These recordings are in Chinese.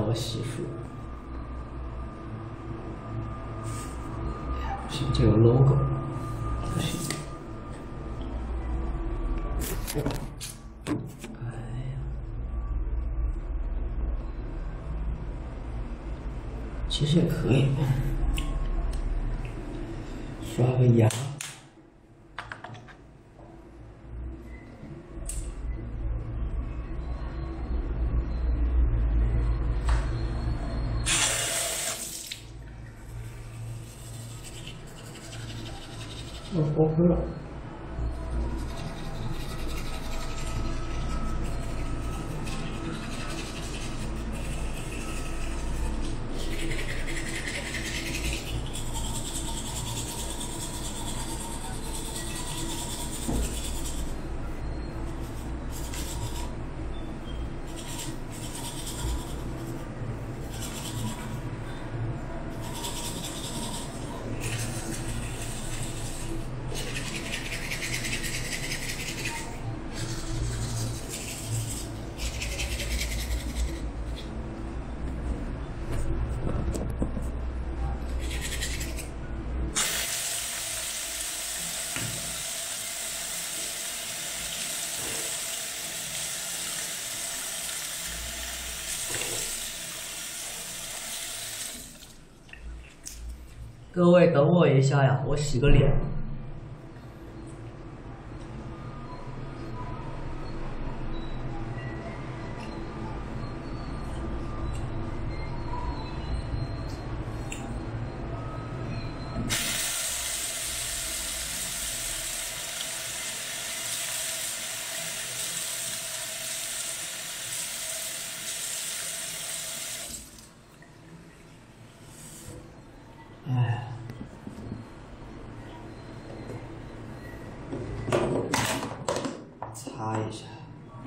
我媳妇。哎呀，不行，这有 logo， 不行。哎呀，其实也可以，刷个牙。OK 了。各位等我一下呀，我洗个脸。擦一下。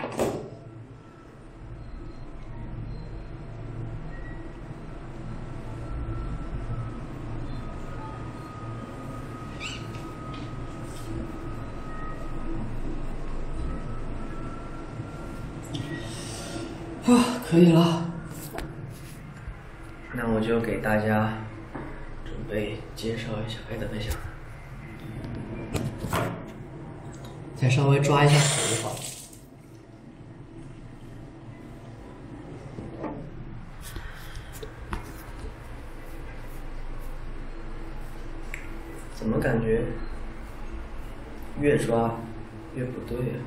可以了。那我就给大家准备介绍一下。哎，等一下。再稍微抓一下头发。怎么感觉越抓越不对啊？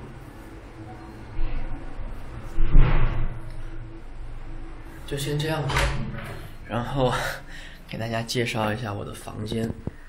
就先这样吧，然后给大家介绍一下我的房间。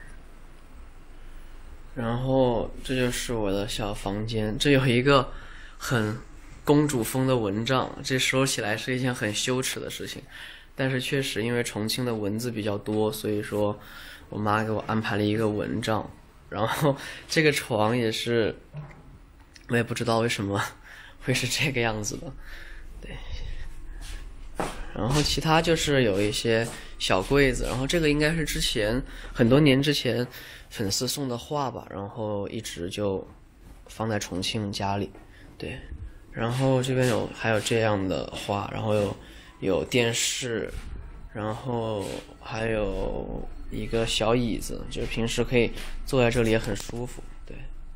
然后这就是我的小房间，这有一个很公主风的蚊帐，这收起来是一件很羞耻的事情，但是确实因为重庆的蚊子比较多，所以说我妈给我安排了一个蚊帐。然后这个床也是我也不知道为什么会是这个样子的，对。然后其他就是有一些小柜子，然后这个应该是之前很多年之前粉丝送的画吧，然后一直就放在重庆家里，对。然后这边还有这样的画，然后有电视，然后还有一个小椅子，就是平时可以坐在这里也很舒服，对。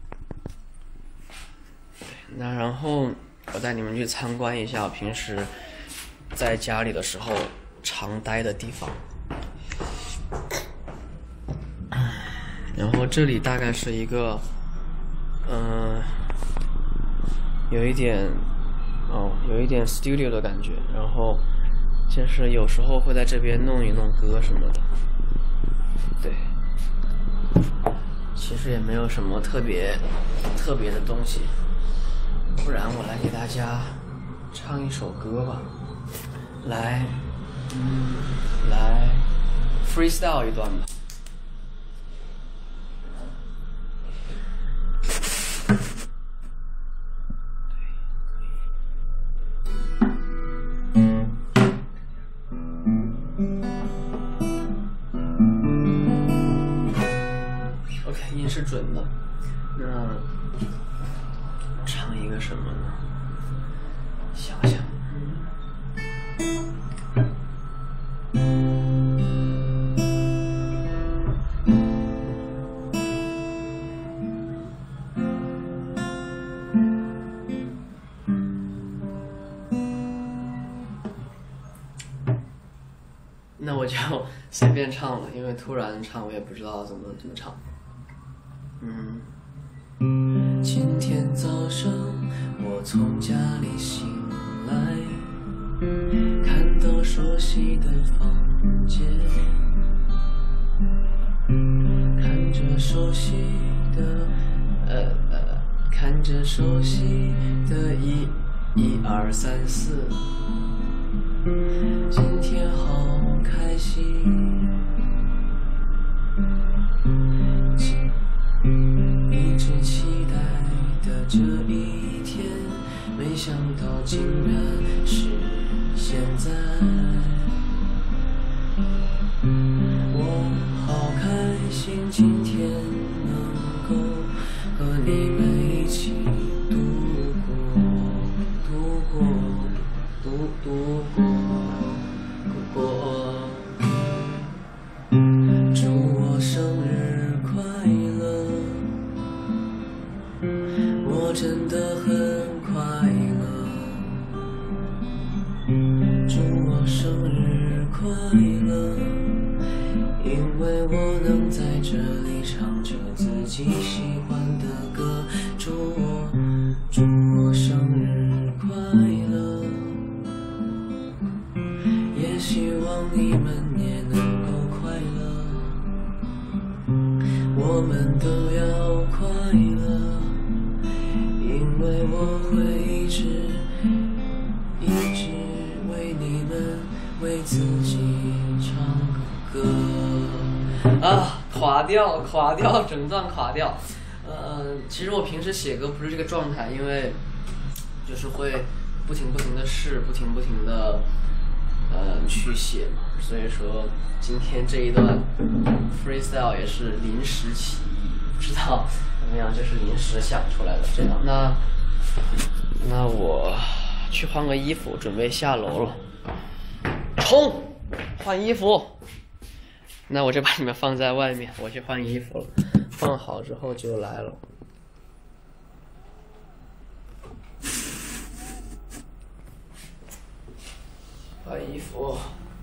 那然后我带你们去参观一下我平时在家里的时候常待的地方。然后这里大概是一个有一点 studio 的感觉，然后就是有时候会在这边弄一弄歌什么的，对。其实也没有什么特别的东西，不然我来给大家唱一首歌吧。来 freestyle 一段吧。OK， 音是准的。那唱一个什么呢？想想。 那我就随便唱了，因为突然唱我也不知道怎么唱。今天早上我从家里醒来，看到熟悉的房间，看着熟悉的一二三四，今天好开心。一直期待的这一天，没想到竟然是现在。我好开心，今天能够和你们一起度过。祝我生日快乐，我真的很快乐。祝我生日快乐，因为我能在这里唱着自己喜欢的歌。祝我生日快乐，也希望你们也能够快乐，我们都要快乐，因为我会一直为你们为自己唱歌。垮掉，整段垮掉。其实我平时写歌不是这个状态，因为就是会不停的试，不停的去写嘛，所以说今天这一段 freestyle 也是临时起意，不知道怎么样，就是临时想出来的这样。那我去换个衣服，准备下楼了。冲，换衣服。那我就把你们放在外面，我去换衣服了。放好之后就来了。换衣服。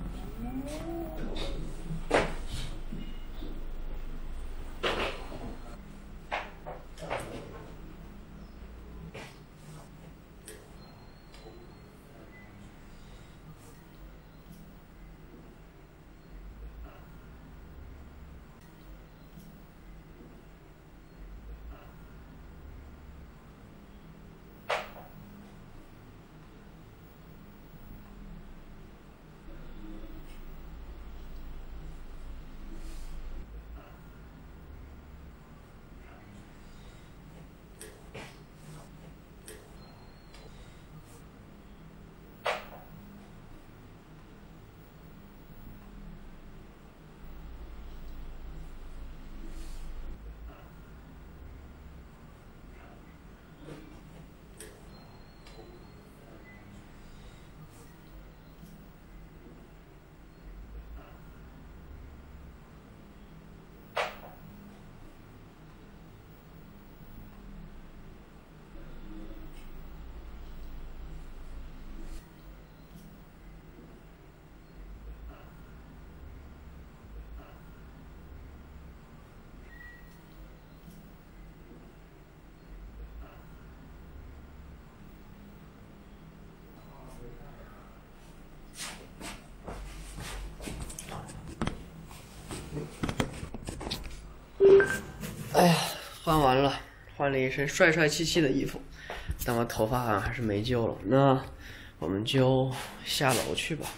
哎呀，换完了，换了一身帅帅气气的衣服，但我头发好像还是没救了。那我们就下楼去吧。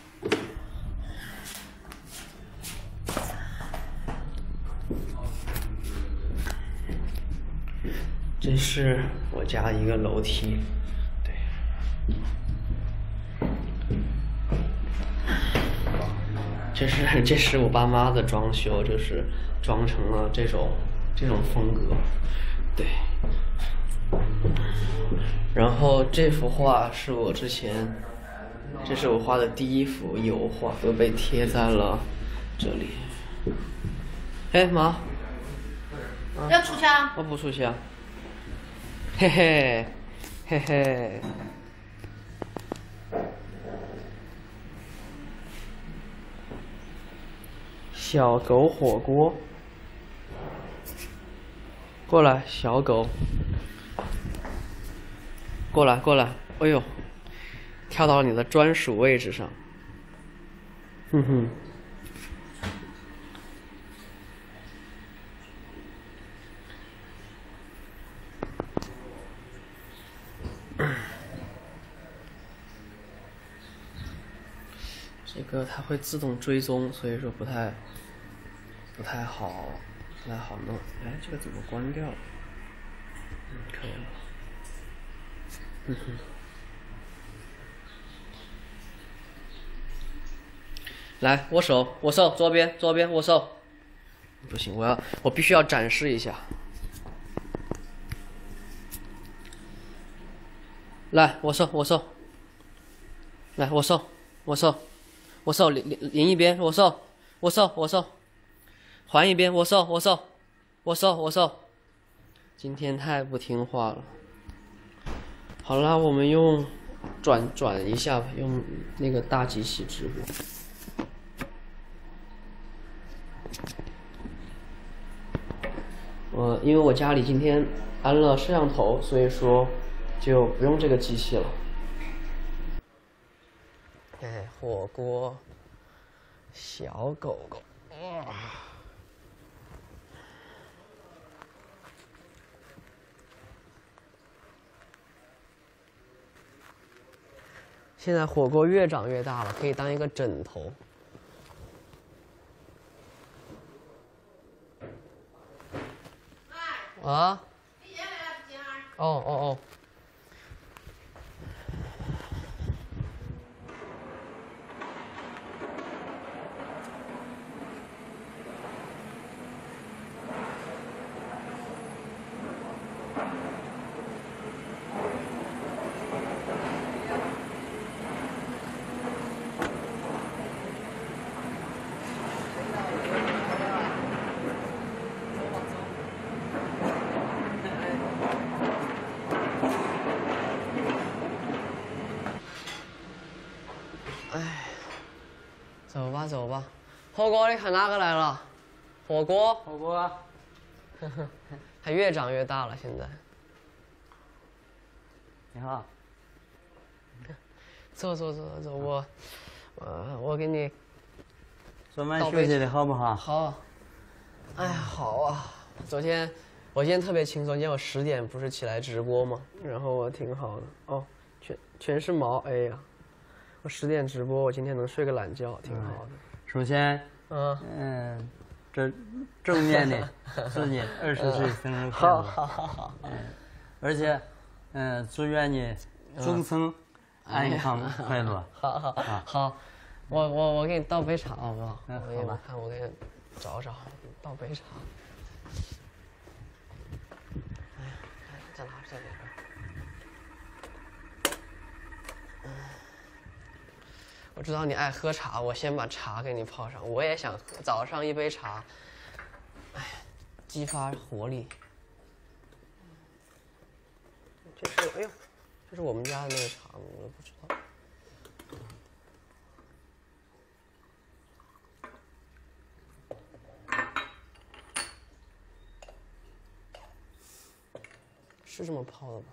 这是我家一个楼梯，对。这是我爸妈的装修，就是装成了这种风格，对。然后这幅画是我之前，这是我画的第一幅油画，都被贴在了这里。哎妈， 要出枪？ 我不出枪。嘿嘿，嘿嘿。 小狗火锅，过来，小狗，过来过来，哎呦，跳到了你的专属位置上，哼哼。这个它会自动追踪，所以说不太好弄。哎，这个怎么关掉了？可以了。来，握手，握手，左边，握手。不行，我必须要展示一下。来，握手，来，握手，另一边，握手，换一边，握手。今天太不听话了。好啦，我们用转一下吧，用那个大机器直播。因为我家里今天安了摄像头，所以说就不用这个机器了。哎，火锅，小狗狗，现在火锅越长越大了，可以当一个枕头。啊？哦。走吧。火锅，你看哪个来了？火锅啊。还越长越大了，现在。 你好。 走，我给你。 昨晚休息的好不好？ 好。哎呀，好啊。我今天特别轻松，今天我10点不是起来直播吗？然后我挺好的哦，全是毛，哎呀。我10点直播，我今天能睡个懒觉，挺好的。 首先，这正面的祝你20岁生日快乐。 好。 而且，祝愿你终生安康快乐。 好，我给你倒杯茶好不好？ 好吧。 我给你找倒杯茶。哎呀，在哪？在里边。我知道你爱喝茶，我先把茶给你泡上。我也想喝，早上一杯茶，哎，激发活力。哎呦，这是我们家的那个茶吗？我都不知道。是这么泡的吗？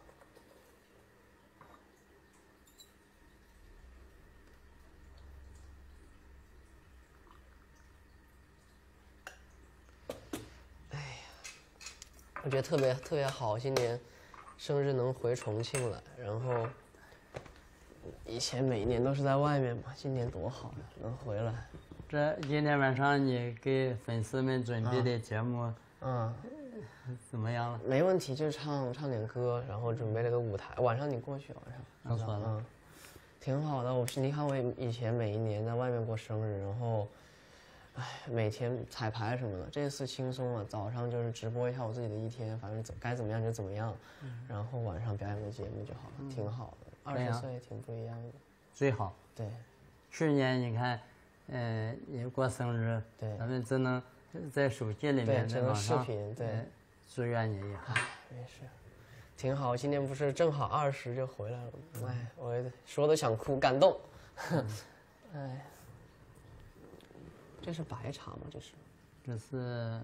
我觉得特别好，今年生日能回重庆来，然后以前每年都是在外面嘛，今年多好呀，能回来。 这今天晚上你给粉丝们准备的节目，怎么样了？ 没问题，就是唱点歌，然后准备了个舞台。晚上你过去， 晚上。 挺好的。你看我以前每一年在外面过生日，然后。每天彩排什么的，这次轻松了。早上就是直播一下我自己的一天，反正该怎么样就怎么样，然后晚上表演个节目就好了，挺好的。20岁挺不一样的， 最好。 对， 去年你看，你过生日， 对， 咱们只能在手机里面在网上视频，对， 祝愿你也好。 没事，挺好。今年不是正好20就回来了吗？我说都想哭，感动。 这是白茶吗？这是？ 这是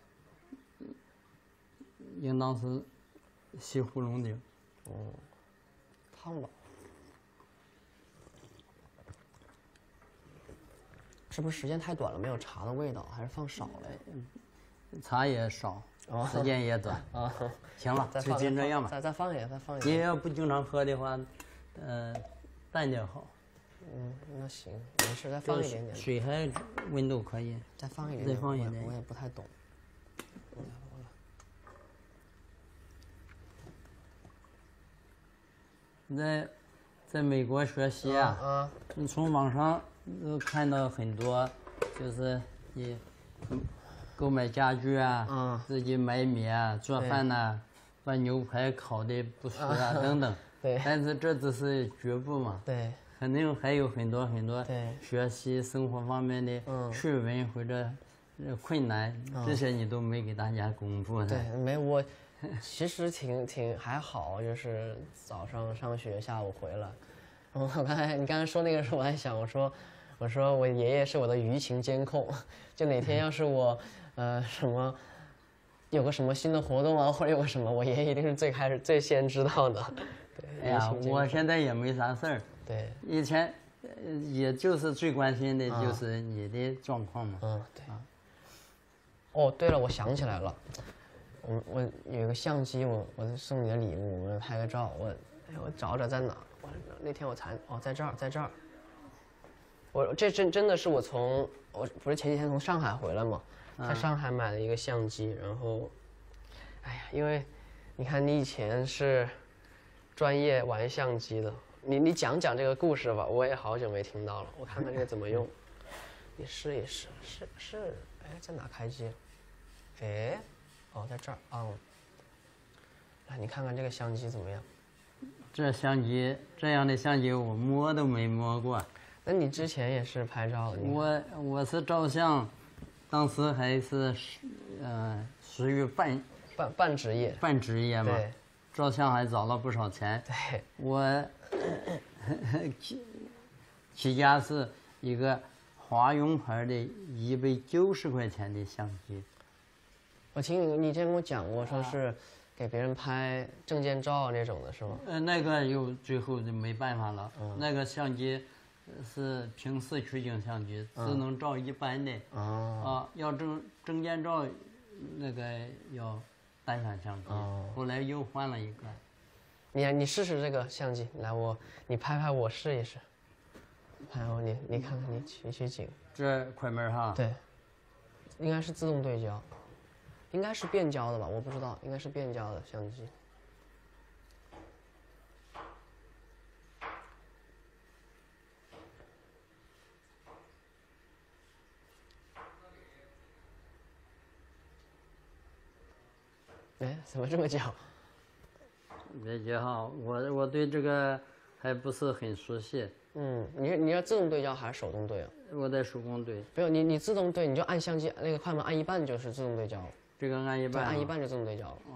应当是西湖龙井。 哦，烫吧？是不是时间太短了，没有茶的味道，还是放少了？ 茶也少，时间也短。行了，就尽这样吧。 再放一点，再放一你点。 要不经常喝的话，淡点好。 那行，没事，再放一点点。 水还温度可以。 再放一点点。 再放一点。 我也不太懂。 在美国学习啊，你从网上看到很多，就是你购买家具啊，自己买米啊，做饭呐，把牛排烤的不熟啊等等。 对。 但是这只是局部嘛。 对。 肯定还有很多对学习生活方面的趣闻或者困难，这些你都没给大家公布的。 对，没我。其实挺还好，就是早上上学，下午回来。你刚才说那个时候，我在想，我说我爷爷是我的舆情监控，就哪天要是我什么有个什么新的活动啊，或者有个什么，我爷爷一定是最先知道的。对， 哎呀，我现在也没啥事儿。 对， 以前也就是最关心的就是你的状况嘛。 对。哦，对了，我想起来了。我有一个相机，我送你的礼物，我拍个照。我找找在哪？那天我在这儿。这真的是我不是前几天从上海回来嘛，在上海买了一个相机，然后，哎呀，因为你看你以前是专业玩相机的，你讲这个故事吧，我也好久没听到了，我看看这个怎么用。你试一试，是，哎，在哪开机？哎。哦，在这儿啊。来，你看看这个相机怎么样？ 这样的相机我摸都没摸过。 那你之前也是拍照的？ 我是照相，当时还是属于半职业。 半职业嘛。 对。 照相还找了不少钱。 对。 我起家是一个华用牌的190块钱的相机。 我听你之前跟我讲过，说是给别人拍证件照那种的，是吗？ 那个最后就没办法了。那个相机是平视取景相机，只能照一般的。要证件照，那个要单反相机。后来又换了一个。 你试试这个相机，来你拍我试一试。拍我你看看你取景。 这快门哈。 对。应该是自动对焦。应该是变焦的吧，我不知道，应该是变焦的相机。哎，怎么这么焦？ 别急哈，我对这个还不是很熟悉。 你要自动对焦还是手动对啊？ 我在手工对。 不用，你自动对，你就按相机那个快门按一半就是自动对焦了。 这个按一半。 按一半就自动对焦了。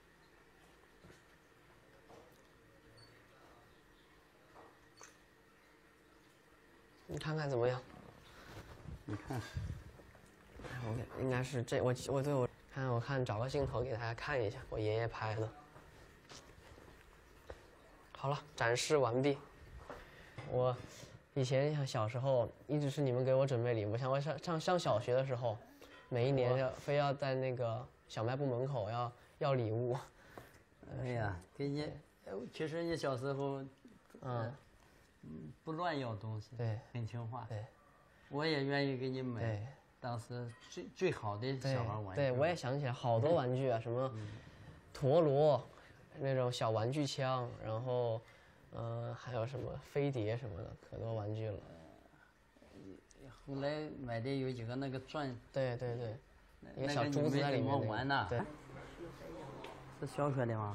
你看看怎么样？ 你看。 我应该是这我看找个镜头给大家看一下，我爷爷拍的。好了，展示完毕。我以前小时候一直是你们给我准备礼物，像我上小学的时候，每一年非要在那个小卖部门口要礼物。 哎呀，给你，其实你小时候，不乱要东西， 对， 很听话。 对， 我也愿意给你买。 对， 当时最好的小孩玩具。 对，我也想起来好多玩具啊，什么陀螺，那种小玩具枪，然后。还有什么飞碟什么的，可多玩具了。 后来买的有几个那个转， 对，一个小珠子在里面玩呢。 对， 是小学的吗？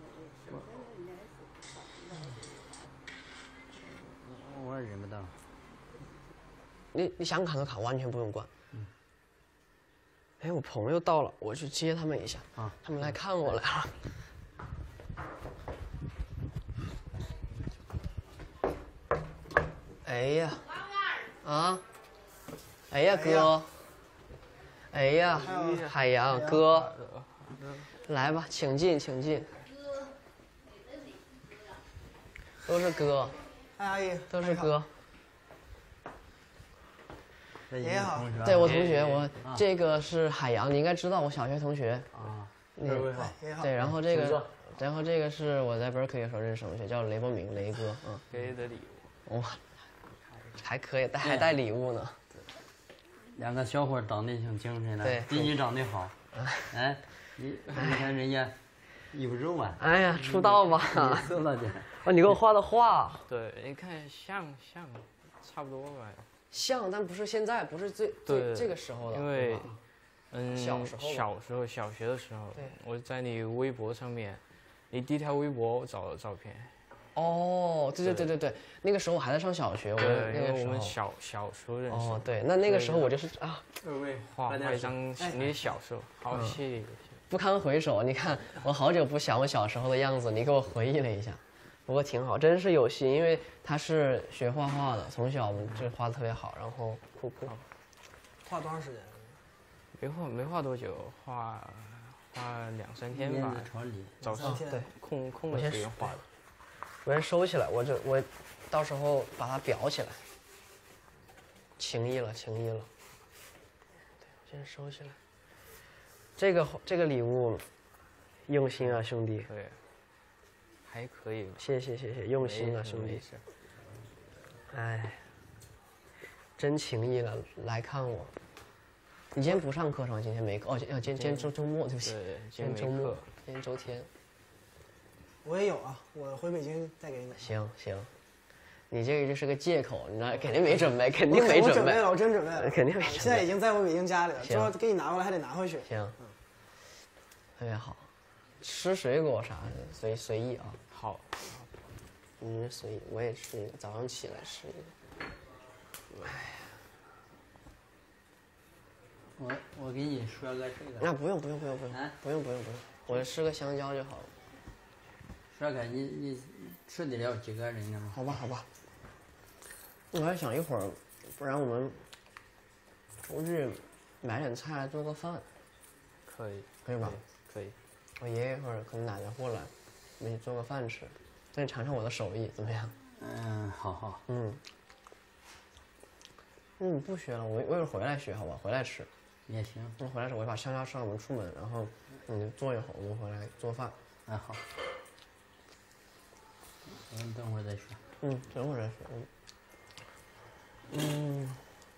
我忍不到。 你想砍就砍，完全不用管。哎，我朋友到了，我去接他们一下。他们来看我来了。哎呀， 哎呀哥，哎呀海洋哥，来吧，请进请进。都是哥， 嗨，阿姨， 都是哥。 你好， 对我同学，我这个是海洋，你应该知道，我小学同学。 啊， 你好。 对，然后这个是我在 Berkeley 的时候认识同学，叫雷伯明，雷哥。嗯， 给的礼物。 哇，还可以，还带礼物呢。 两个小伙长得挺精神的， 对， 比你长得好。哎，你看人家有肉啊。 哎呀，出道吧。 瘦了点。 哦，你给我画的画。 对，你看像，差不多吧。 像，但不是现在，不是这个时候的。 因为， 小时候， 小学的时候，我在你微博上面，你第一条微博我找的照片。 哦，对，那个时候我还在上小学，我们小时候认识。 哦，对，那个时候我就是啊， 画一张你的小时候，好谢谢。 不堪回首，你看我好久不想我小时候的样子，你给我回忆了一下。不过挺好，真是有心，因为他是学画画的，从小就画的特别好，然后酷。 画多长时间？ 没画多久，画2-3天吧。早上对空的时间画的。 我先收起来，我到时候把它裱起来。情谊了。对，我先收起来。这个礼物，用心啊，兄弟。 对。还可以吧， 谢谢，用心啊，兄弟。哎，真情谊了，来看我。你今天不上课是吧？今天没课哦，今天周末，对不起。 对， 今天周末，今天周天。 我也有啊，我回北京再给你。 行，你这个就是个借口，你知道，肯定没准备，肯定没准备。 我准备了，我真准备了， 肯定没准备。 现在已经在我北京家里了，之后给你拿过来还得拿回去。 行，特别好。吃水果啥的随意啊。 好， 随意，我也吃一个，早上起来吃一个。哎呀，我给你说个这个。 那不用，我吃个香蕉就好了。 说个你吃得了几个人呢？ 好吧。我还想一会儿，不然我们出去买点菜做个饭。 可以吧？ 可以。 我爷爷一会儿可能奶奶过来，我们一起做个饭吃，让你尝尝我的手艺怎么样？ 好。 不学了，我一会儿回来学，好吧？回来吃也行。 我回来吃，我把香蕉吃完，我们出门，然后你坐一会儿，我们回来做饭。 好。我们等会儿再说。 等会儿再说。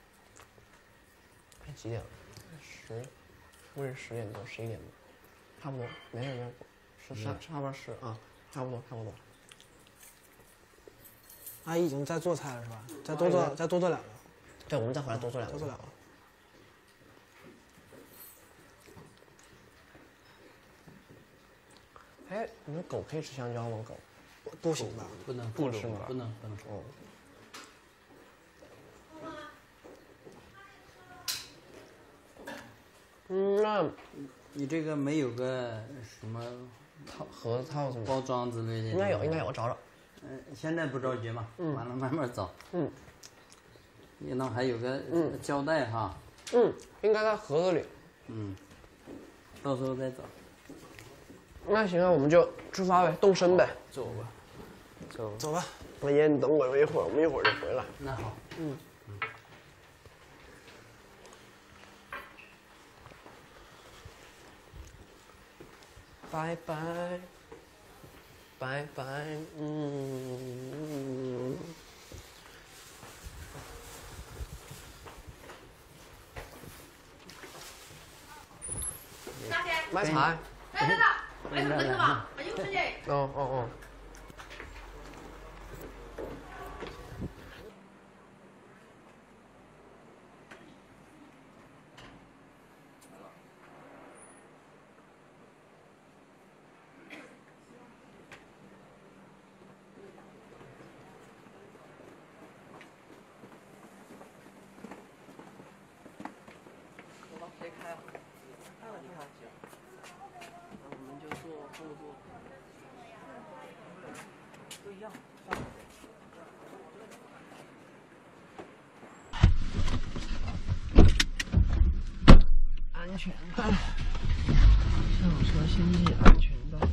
几点了不是10点多，11点多。差不多，没事，差不多是啊，差不多。 阿姨已经在做菜了是吧？再多做2个。 对，我们再回来多做2个。 多做2个。 哎，你们狗可以吃香蕉吗？狗不行吧？ 不能吃吗？ 不能。 那你这个没有个什么盒子套子吗？ 包装之类的？ 应该有，我找找。 现在不着急嘛，完了慢慢找。你那还有个胶带哈。 应该在盒子里。 到时候再找。 那行啊，我们就出发呗，动身呗。 走吧。 老爷，你等我一会儿，我们一会儿就回来。 那好。 拜拜。买菜。 来，买什么？买油吃去。 哦。谁开啊？开了，你看行。那我们就做后座。都一样。 全带，上车先系安全带。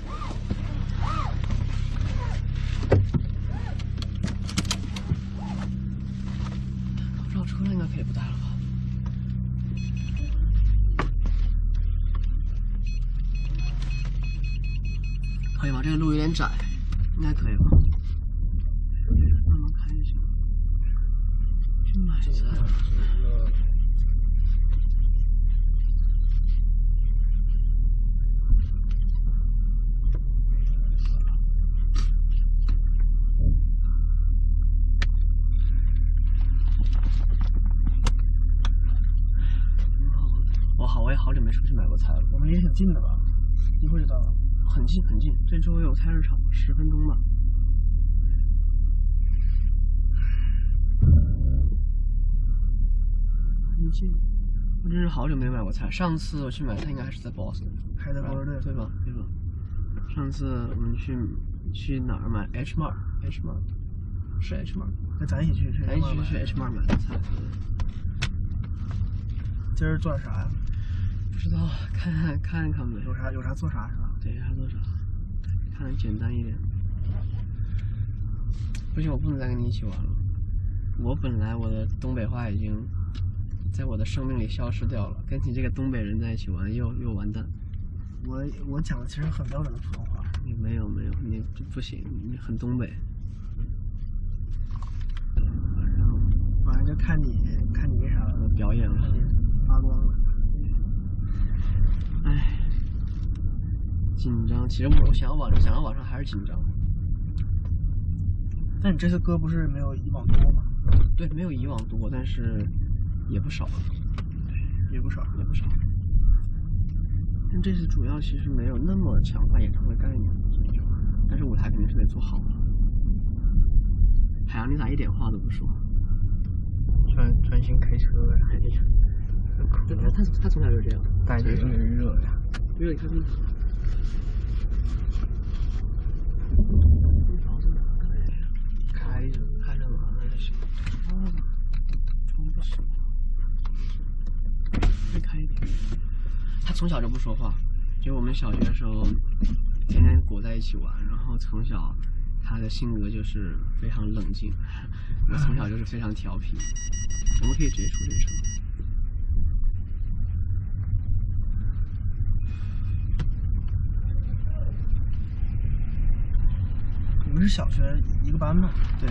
口罩出来应该可以不戴了吧？可以吗？这个路有点窄，应该可以吧？慢慢开就行。去买菜。我也好久没出去买过菜了。 我们离挺近的吧？一会儿就到了。 很近很近，这周围有菜市场，10分钟吧。很近，我真是好久没买过菜。上次我去买菜应该还是在 Boston， 还在波士顿， 对吧？对吧？上次我们去哪儿买 H Mart 是 H Mart， 那咱一起去， 咱一起去 H Mart 买的菜。 今儿做点啥呀？ 不知道，看呗。 有啥做啥是吧？ 对，啥做啥，看着简单一点。不行，我不能再跟你一起玩了。我本来我的东北话已经在我的生命里消失掉了，跟你这个东北人在一起玩又完蛋。 我讲的其实很标准的普通话。 你没有，你这不行，你很东北。 晚上就看你那啥了， 我表演了， 看你发光了。 唉，紧张。其实我想要往上还是紧张。 但你这次歌不是没有以往多吗？ 对，没有以往多，但是也不少了。 也不少。 但这次主要其实没有那么强化演唱会概念，但是舞台肯定是得做好了。海洋，你咋一点话都不说？ 专心开车呀。 他从小就这样。 感觉有点热呀。 热你看看。开着嘛，那就行。窗不行。再开一点。他从小就不说话，就我们小学的时候，天天裹在一起玩，然后从小他的性格就是非常冷静，我从小就是非常调皮。我们可以直接出这个车。 你们是小学一个班吗？ 对。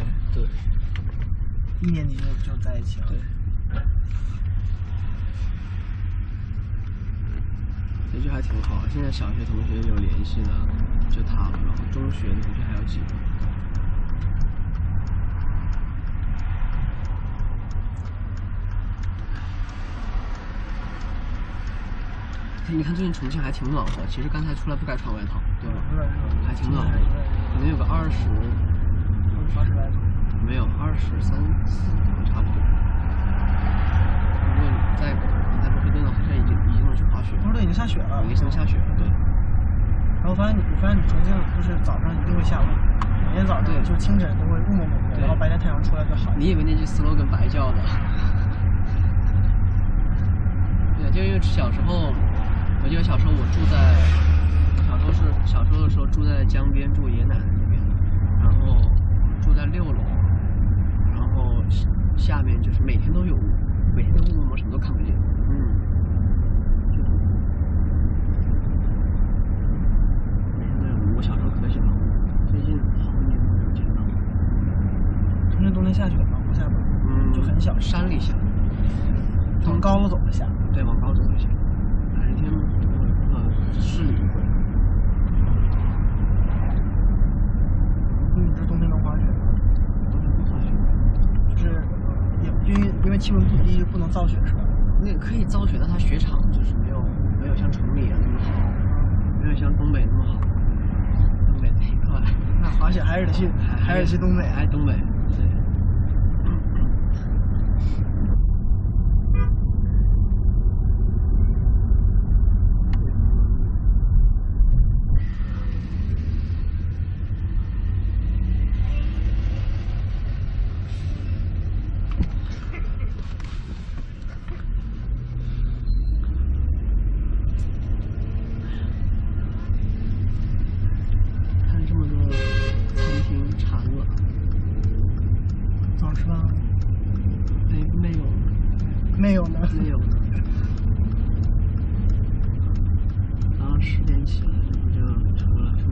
1年级就在一起了。 对。所以就还挺好。现在小学同学有联系的就他了，然后中学的同学还有几个。你看最近重庆还挺暖和，其实刚才出来不该穿外套，对吧？还挺暖和，可能有个20 来度， 没有23、24，差不多。如果你在波士顿的话，现在已经能去滑雪。 波士顿已经下雪了， 已经下雪了，对。 然后我发现你重庆就是早上一定会下雾，每天早上就清晨都会雾蒙蒙的，然后白天太阳出来就好。 你以为那句 slogan 白叫的？对，就因为小时候。 我记得小时候小时候的时候住在江边，住爷爷奶奶那边，然后住在6楼，然后下面就是每天都有雾，每天都雾蒙蒙，什么都看不见。每天都有雾，我小时候可喜欢雾，最近好多年没有见到。 重庆冬天下雪吗？不下吧？就很小， 山里下， 往高了走的下。 对，往高走的下。 哪一天市里会？ 你这冬天能滑雪吗？ 冬天不滑雪， 就是因为气温不低，不能造雪是吧？ 那个可以造雪，但它雪场就是没有像崇礼啊那么好，没有像东北那么好。东北那一块， 那滑雪还是得去东北， 还东北。 我没有呢。 没有呢。然后10点起来，这不就出门了？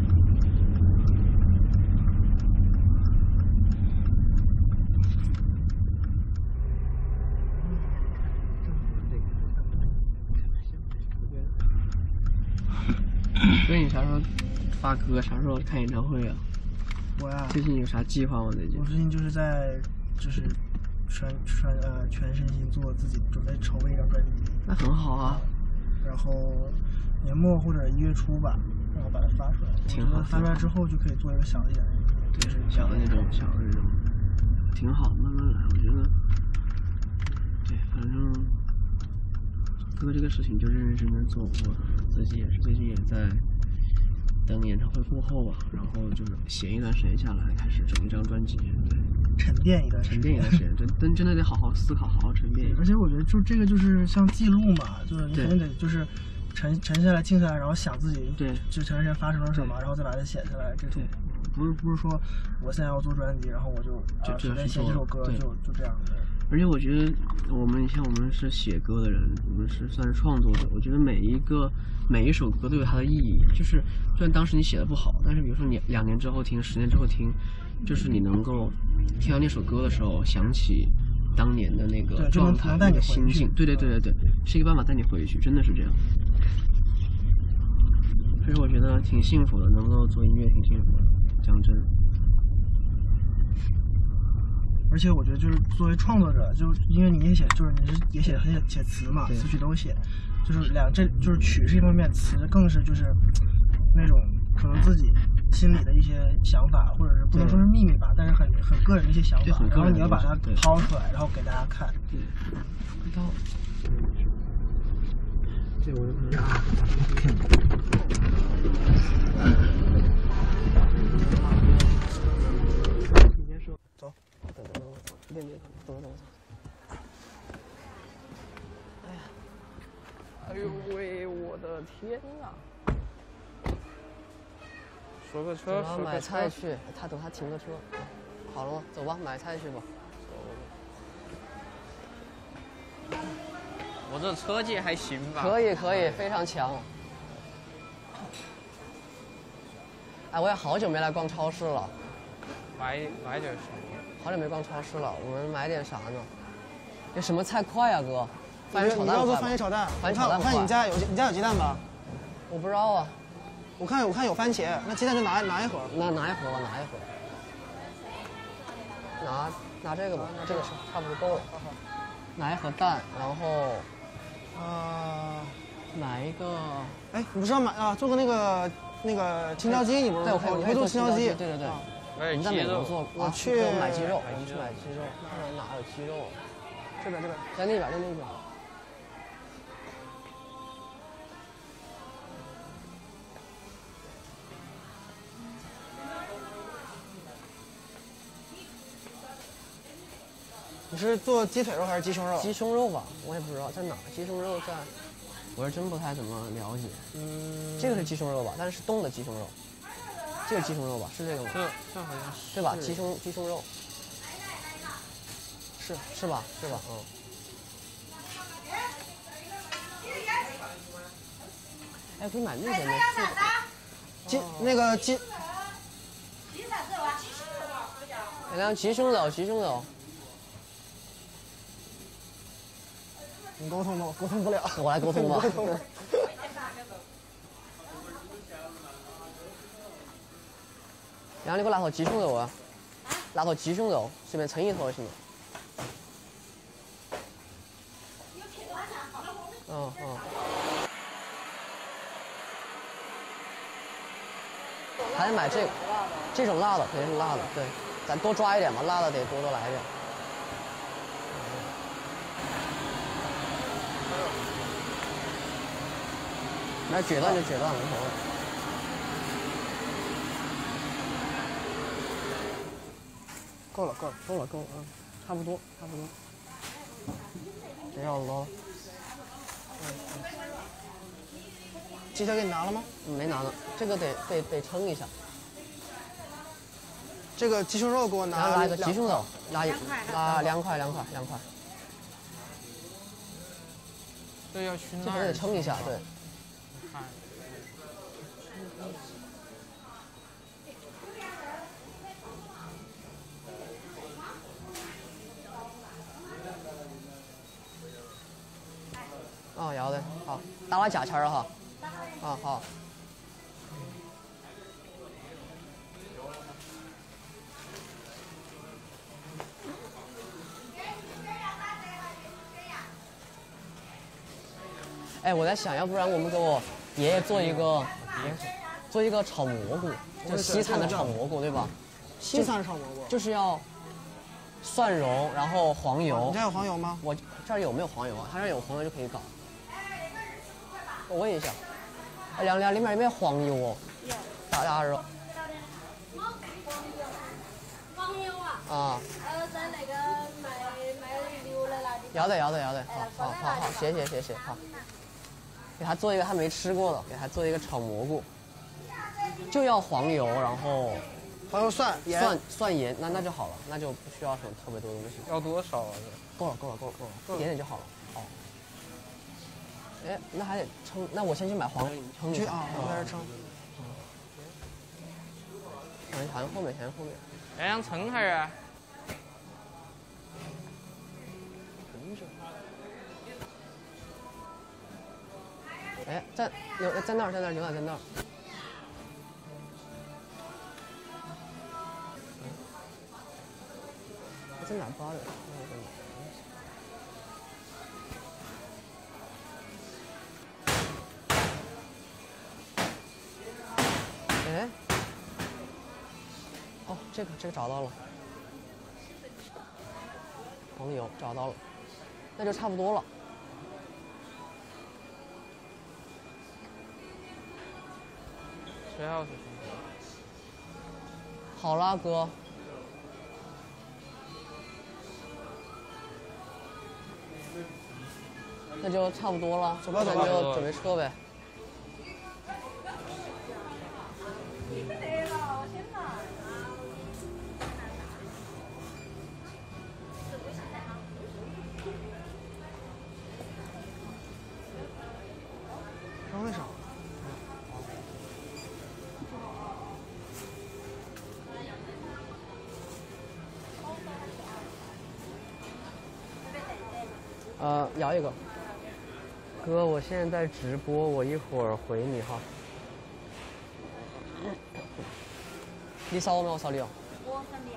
所以你啥时候发歌？啥时候看演唱会啊？ 我呀， 最近有啥计划吗？最近？ 我最近就是在全身心做自己，准备筹备一张专辑。 那很好啊。 然后年末或者1月初吧，然后把它发出来。 挺好。 发出来之后就可以做一个小一点的， 就是小的那种，挺好，慢慢来。我觉得，对，反正歌这个事情就认认真真做。我自己也是最近也在等演唱会过后吧，然后就是闲一段时间下来，开始整一张专辑，对， 沉淀一段时间， 真的得好好思考，好好沉淀。 而且我觉得就这个就是像记录嘛，就是你肯定得就是沉下来、静下来，然后想自己对就前段时间发生了什么，然后再把它写下来。这种不是说我现在要做专辑，然后我就随便写几首歌就这样的。 而且我觉得我们是写歌的人，我们是算是创作者。我觉得每一首歌都有它的意义。就是虽然当时你写的不好，但是比如说你2年之后听，10年之后听，就是你能够听到那首歌的时候，想起当年的那个状态、那个心境。对，是一个办法带你回去，真的是这样。所以我觉得挺幸福的，能够做音乐挺幸福的，讲真。 而且我觉得就是作为创作者，就因为你也写，就是你也写词嘛，词曲都写，就是这就是曲是一方面，词更是就是那种可能自己心里的一些想法，或者是不能说是秘密吧，但是很个人的一些想法，然后你要把它抛出来，然后给大家看。 对，到。这我就走。 哎呦喂，我的天哪！ 说个车， 买菜去，等他停个车。好了吗？走吧，买菜去吧。 我这车技还行吧？ 可以，非常强。哎，我也好久没来逛超市了。 买点什么？ 好久没逛超市了，我们买点啥呢？有什么菜快啊，哥？ 番茄炒蛋。你要做番茄炒蛋？我看你家有鸡蛋吧？ 我不知道啊。 我看有番茄，那鸡蛋就拿一盒。 拿一盒吧，拿这个吧，这个是差不多够了。拿一盒蛋，然后买一个。 哎，你不是要做个那个青椒鸡？你不是？ 对， 我会做青椒鸡。 对。 我们在美国做， 我去买鸡肉，我们去买鸡肉，看哪有鸡肉？ 这边， 在那边。 你是做鸡腿肉还是鸡胸肉？ 鸡胸肉吧，我也不知道在哪。鸡胸肉在，我是真不太怎么了解。这个是鸡胸肉吧？但是冻的鸡胸肉。这是鸡胸肉吧？是这个吗？ 这好像是。 对吧？鸡胸肉。是吧？哎，可以买那边的鸡那个鸡。 两鸡胸肉。 你沟通吧，我沟通不了。 我来沟通吧。然后你给我拿坨鸡胸肉啊，拿坨鸡胸肉，随便称一坨行吗？还得买这种辣的，肯定是辣的，对，咱多抓一点吧，辣的得多来一点。买卷断就卷断，无所谓。够了，差不多。不要了。 鸡腿给你拿了吗？ 没拿呢，这个得称一下。 这个鸡胸肉给我拿。 然后拿一个鸡胸肉，拿2块。 这要去这还得那儿称一下，对。 看。 哦，要得，好，打了价钱了哈。啊，好。哎，我在想，要不然我们给我爷爷做一个炒蘑菇，就西餐的炒蘑菇，对吧？ 西餐炒蘑菇就是要蒜蓉，然后黄油。 你这有黄油吗？ 我这儿有没有黄油啊？他这儿有黄油就可以搞。我问一下，哎，亮亮，里面有没有黄油哦？有。大热。 黄油啊？ 啊。 在那个卖牛的那里。 要得，好，谢谢，好。给他做一个他没吃过的，给他做一个炒蘑菇，就要黄油，然后黄油、蒜、 盐，那就好了，那就不需要什么特别多东西。 要多少啊？ 够了，一点点就好了。好。哎，那还得称，那我先去买黄油，称一下。 啊，我在这称。 好像后面。 哎，让称下啊。 哎，在那儿，牛奶在那儿。在哪儿包的？哎，哦，这个找到了，黄油找到了，那就差不多了。 谁要是好啦，哥。那就差不多了，那就准备撤呗。 为啥？ 摇一个。哥，我现在在直播，我一会儿回你哈。你扫我没有？我扫你哦。 我扫你。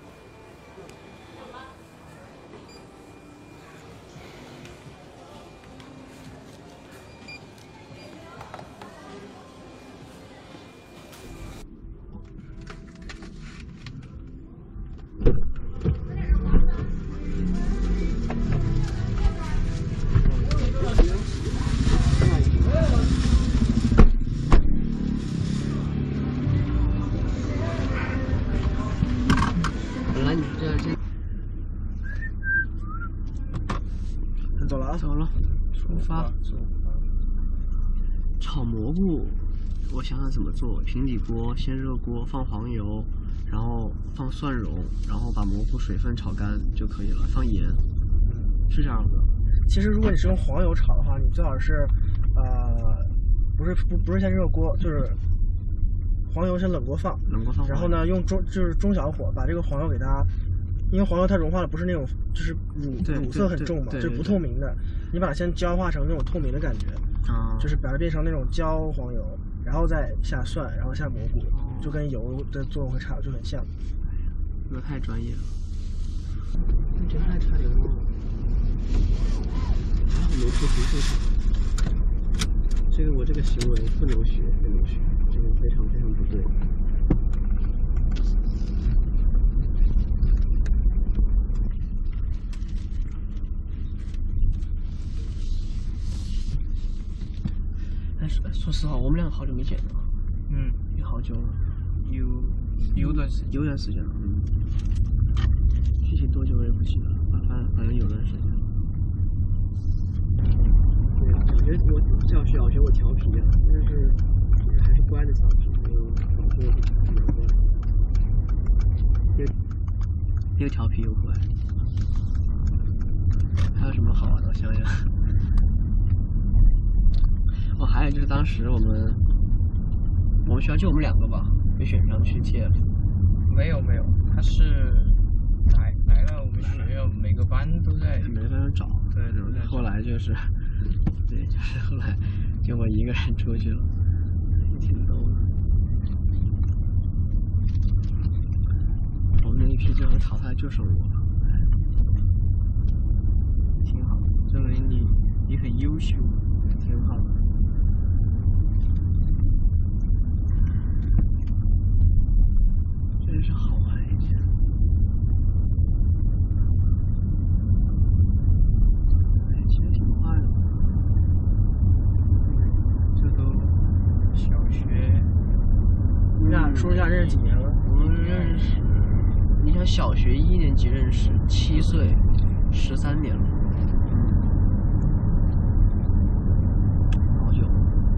走了，出发。炒蘑菇，我想想怎么做。平底锅，先热锅，放黄油，然后放蒜蓉，然后把蘑菇水分炒干就可以了，放盐，是这样的。 其实如果你是用黄油炒的话，你最好是，不是先热锅，就是黄油先冷锅放，然后呢用中小火把这个黄油给它。因为黄油它融化的不是那种，就是乳色很重嘛，就是不透明的。你把它先焦化成那种透明的感觉，就是把它变成那种焦黄油，然后再下蒜，然后下蘑菇，就跟油的作用会就很像。 这太专业了，这还差点忘了，还好没出停车场。这个我这个行为不能学，这个非常不对。说实话，我们俩好久没见了。也好久了， 有段时间了。具体多久我也不记得了，反正有段时间。对，感觉我小学我调皮啊，但是还是乖的调皮，没有搞过又调皮又乖。还有什么好玩的？我想想。 还有就是当时我们学校就我们2个吧，被选上去借了。 没有，他是来了我们学校每个班都在找。 对， 后来就是后来就我一个人出去了，也挺逗的。我们那一批最后淘汰就剩我了，挺好，证明你很优秀，挺好的。真是好玩一天。其实挺快的。 这都小学。 你俩说一下认识几年了？ 我们认识，你想小学1年级认识，7岁，13年了。好久。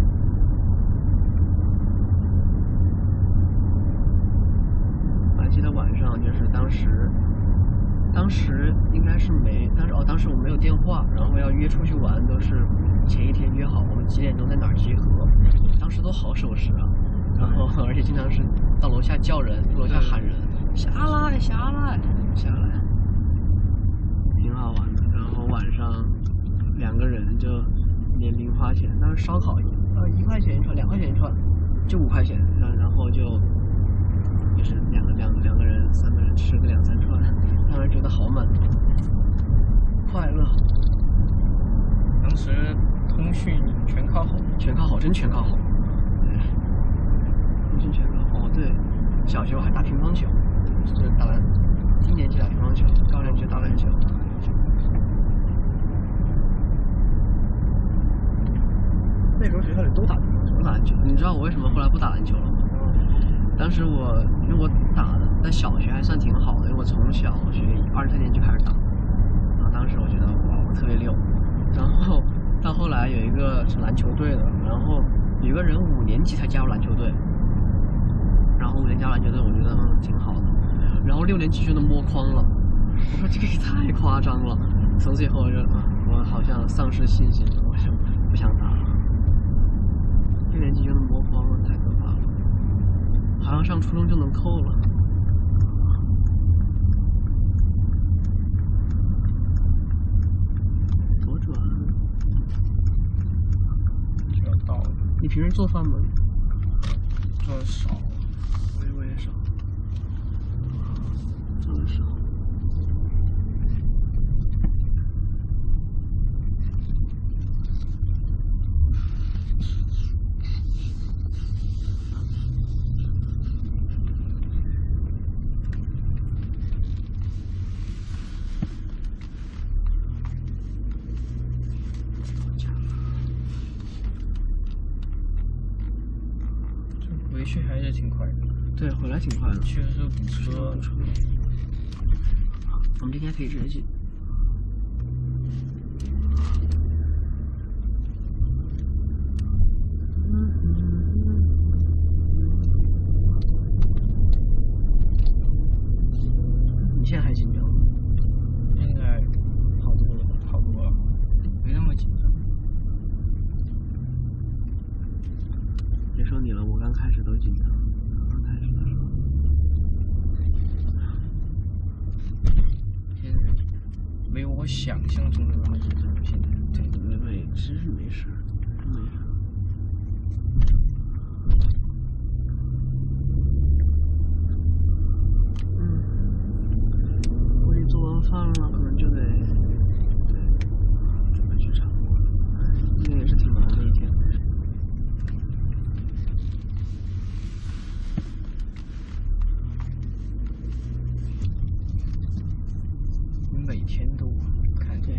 我还记得晚上就是当时应该是当时我没有电话，然后要约出去玩都是前一天约好，我们几点钟在哪儿集合，当时都好守时啊，然后而且经常是到楼下叫人，楼下喊人，下来，挺好玩的。然后晚上2个人就连零花钱，当时烧烤1块钱一串，2块钱一串，就5块钱，然后就是两个人3个人吃个2、3串，当时觉得好满足，快乐。 当时通讯全靠吼， 真全靠吼。通讯全靠吼。对，小学我还打乒乓球，就是低年级打乒乓球，高年级打篮球。 那时候学校里都打篮球，你知道我为什么后来不打篮球了吗？当时因为我打的在小学还算挺好的，因为我从小学2、3年就开始打，然后当时我觉得哇我特别溜，然后到后来有一个是篮球队的，然后有个人5年级才加入篮球队，然后5年级加入篮球队我觉得挺好的，然后6年级就能摸框了，我说这个也太夸张了，从此以后我好像丧失信心了，我就不想打了。6年级就能摸框了，太可怕了。好像上初中就能扣了。左转。 就要到了。 你平时做饭吗？ 做的少。 我也少。做的少。 回去还是挺快的。 对，回来挺快的。 去的时候堵车。 我们今天可以直接进。你现在还紧张吗？ 现在好多了，没那么紧张。 别说你了，我刚开始都紧张。刚开始的时候。 现在没有我想象中的那么紧张。现在对，真是没事，真没事。估计做完饭了，可能就得准备去场了。今天也是挺忙的一天。 你每天都看对，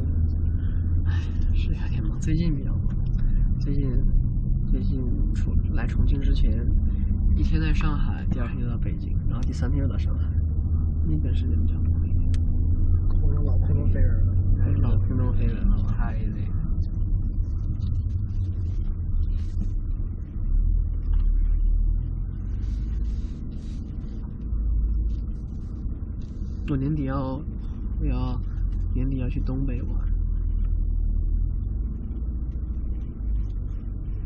是有点忙，最近比较忙。最近来重庆之前，一天在上海，第2天就到北京，然后第3天又到上海，那边时间比较多一点。 我是老空中飞人了， 还是老空中飞人了， 太累了。 我年底要去东北玩。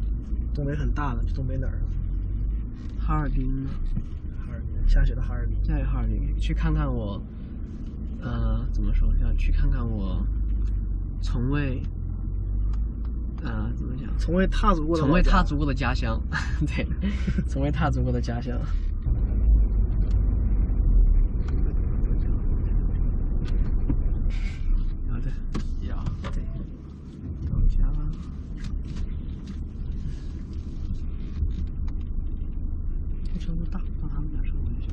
东北很大的，东北哪儿？ 哈尔滨吗？ 哈尔滨，下雪的哈尔滨。 在哈尔滨，去看看我，怎么说？要去看看我从未，怎么讲？ 从未踏足过的家乡，对，从未踏足过的家乡。对，到家了。这车不大，到他们家车库就行。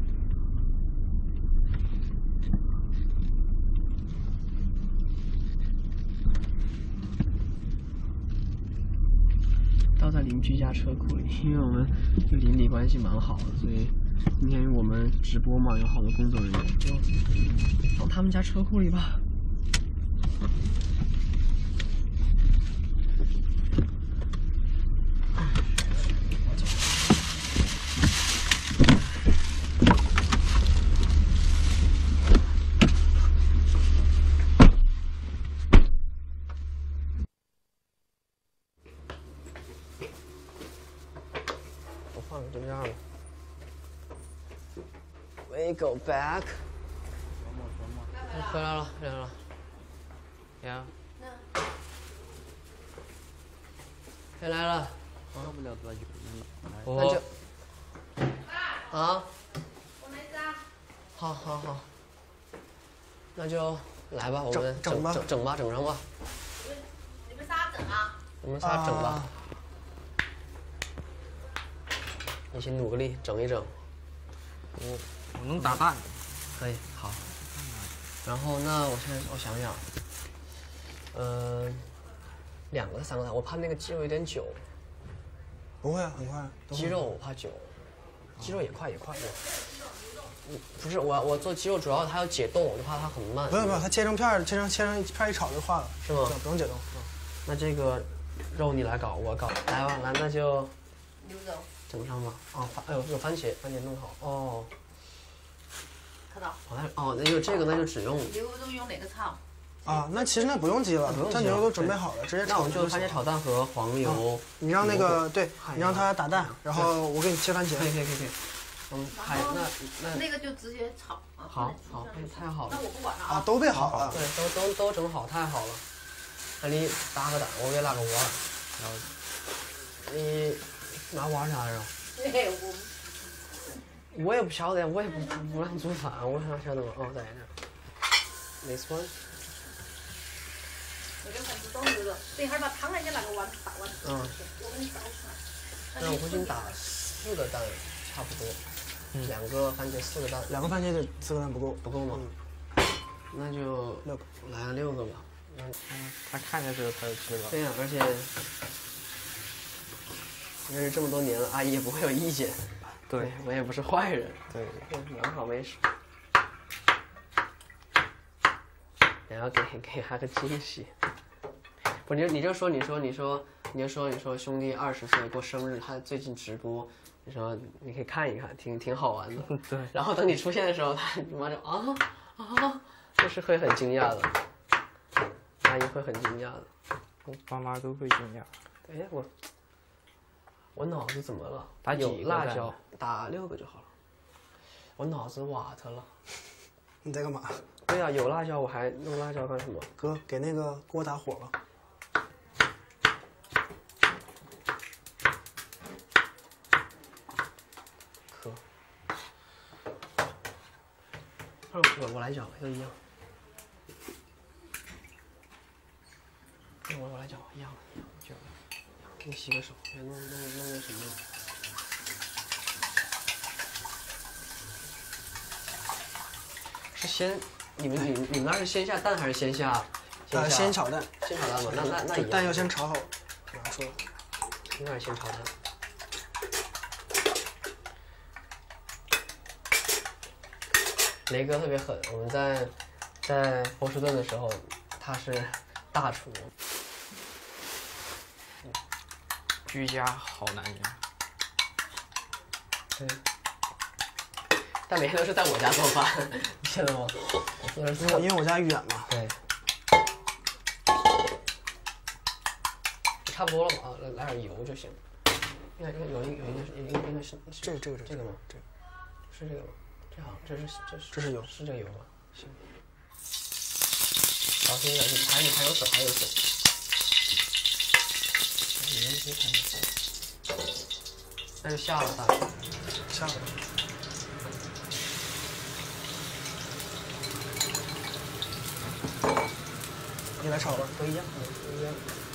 倒在邻居家车库里，因为我们就邻里关系蛮好的，所以今天我们直播嘛，有好多工作人员，就放他们家车库里吧。就这样了。We go back。回来了。呀。回来了。 喝不了多久。 那就。啊。 我没扎。 好。那就来吧，我们整吧， 整上吧。 你们仨整啊？ 我们仨整吧。一起努个力，整一整。 我能打蛋。 可以，好。然后那我想想，2个3个蛋，我怕那个鸡肉有点久。 不会啊，很快。 鸡肉我怕久，鸡肉也快。不是我做鸡肉，主要它要解冻，我就怕它很慢。 不用，它切成片儿，切成一片一炒就化了。 是吗？ 不用解冻。 那这个肉你来搞，我搞。来吧，那就。 牛肉。 整上吧。有番茄弄好。哦。 看到。 那就这个，那就只用。 牛肉用哪个炒？ 那其实那不用鸡了，它牛肉都准备好了，直接炒。 那我们就番茄炒蛋和黄油。 你让那个你让他打蛋，然后我给你切番茄。 可以。 那个就直接炒。 好，太好了。 那我不管了啊。 都备好了。 对，都整好，太好了。那你打个蛋，我给拉个锅。然后你拿碗啥来着？我也不晓得，我也不让做饭，我哪晓得嘛？在这。This one。 那个很自动这个，等一会儿把汤人家那个碗打完。我给你倒出来。 那我给你打4个蛋，差不多。2个番茄4个蛋。 2个番茄4个蛋不够吗？ 那就 6个， 来个6个吧。 他看见这个他就吃了。 对呀，而且认识这么多年了，阿姨也不会有意见。对，我也不是坏人。 对， 良好没事。然后给他个惊喜。不，你就说兄弟20岁过生日，他最近直播，你说你可以看一看，挺好玩的。 对。 然后等你出现的时候，他妈就就是会很惊讶的。阿姨会很惊讶的。 我爸妈都会惊讶。 哎，我脑子怎么了？ 打几个辣椒，打6个就好了。我脑子瓦特了。 你在干嘛？ 对呀，有辣椒，我还弄辣椒干什么？ 哥，给那个锅打火吧。 可。我来搅，都一样。我来搅，一样，就给你洗个手，别弄个什么。是先你们那是先下蛋还是先下？ 先炒蛋。 先炒蛋嘛，那蛋要先炒好。哪说？ 应该是先炒蛋。雷哥特别狠，我们在波士顿的时候，他是大厨。 居家好男人。 对。但每天都是在我家做饭，你记得吗？ 因为我家远嘛。 对。差不多了嘛，来点油就行。 应该是这个吗？是这个吗？这好，这是油， 是这个油吗？行。小心一点，还有水，还有水。那就下了，大概。 下了。你来炒吧， 都一样，都一样。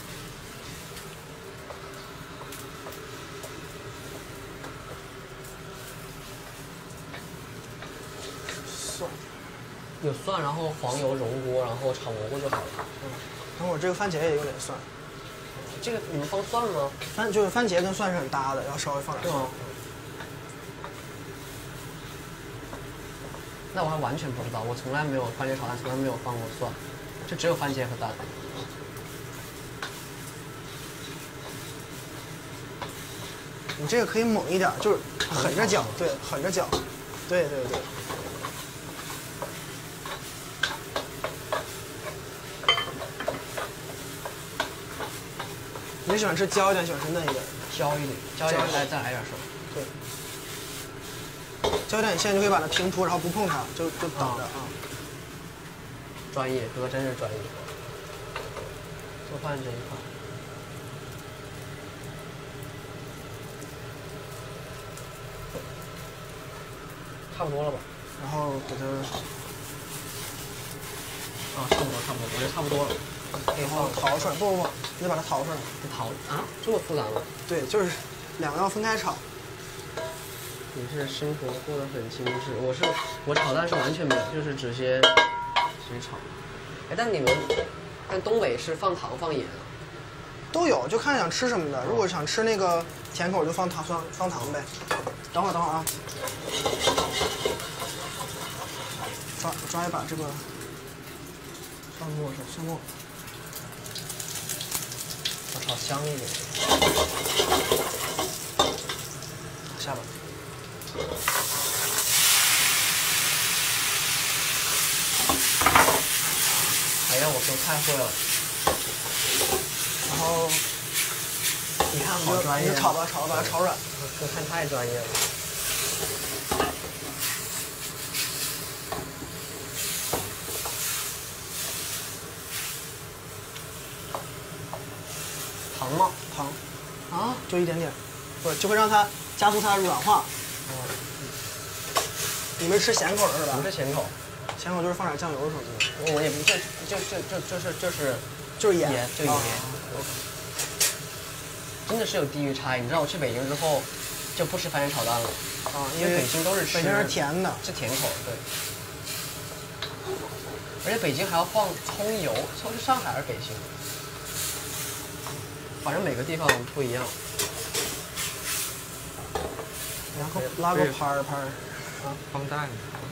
蒜， 有蒜，然后黄油溶锅，然后炒蘑菇就好了。 等会儿这个番茄也有点蒜。 这个你们放蒜吗？ 就是番茄跟蒜是很搭的，要稍微放点蒜。 那我还完全不知道，我从来没有番茄炒蛋，从来没有放过蒜，就只有番茄和蛋。 你这个可以猛一点，就是狠着搅，对，狠着搅，对。你喜欢吃焦一点，喜欢吃嫩一点？ 焦一点，再来点水。 对。焦一点，你现在就可以把它平铺，然后不碰它，就等着啊。 专业，哥真是专业。做饭这一块。差不多了吧？ 然后给它。 差不多，我觉得差不多了。 然后淘出来，不，你得把它淘出来。 淘啊？这么复杂吗？ 对，就是两个要分开炒。 你是生活过得很精致，我炒蛋是完全没有，就是直接炒。哎，但东北是放糖放盐啊？ 都有，就看想吃什么的。如果想吃那个甜口，就放糖呗。等会儿啊，抓一把这个蒜末， 我炒香一点。 下吧。 哎呀，我都太会了。 然后， 你看好专业。 你炒吧，把它炒软。 我看太专业了。糖吗？ 糖。 啊？ 就一点点，不是就会让它加速它的软化。你们吃咸口的是吧？ 不是咸口， 咸口就是放点酱油什么的。 我也不就是盐，就盐。真的是有地域差异。你知道我去北京之后，就不吃番茄炒蛋了。因为北京都是吃。 北京是甜的。 是甜口，对。而且北京还要放葱油，是上海还是北京？反正每个地方不一样。 然后拉个拍儿。 放蛋。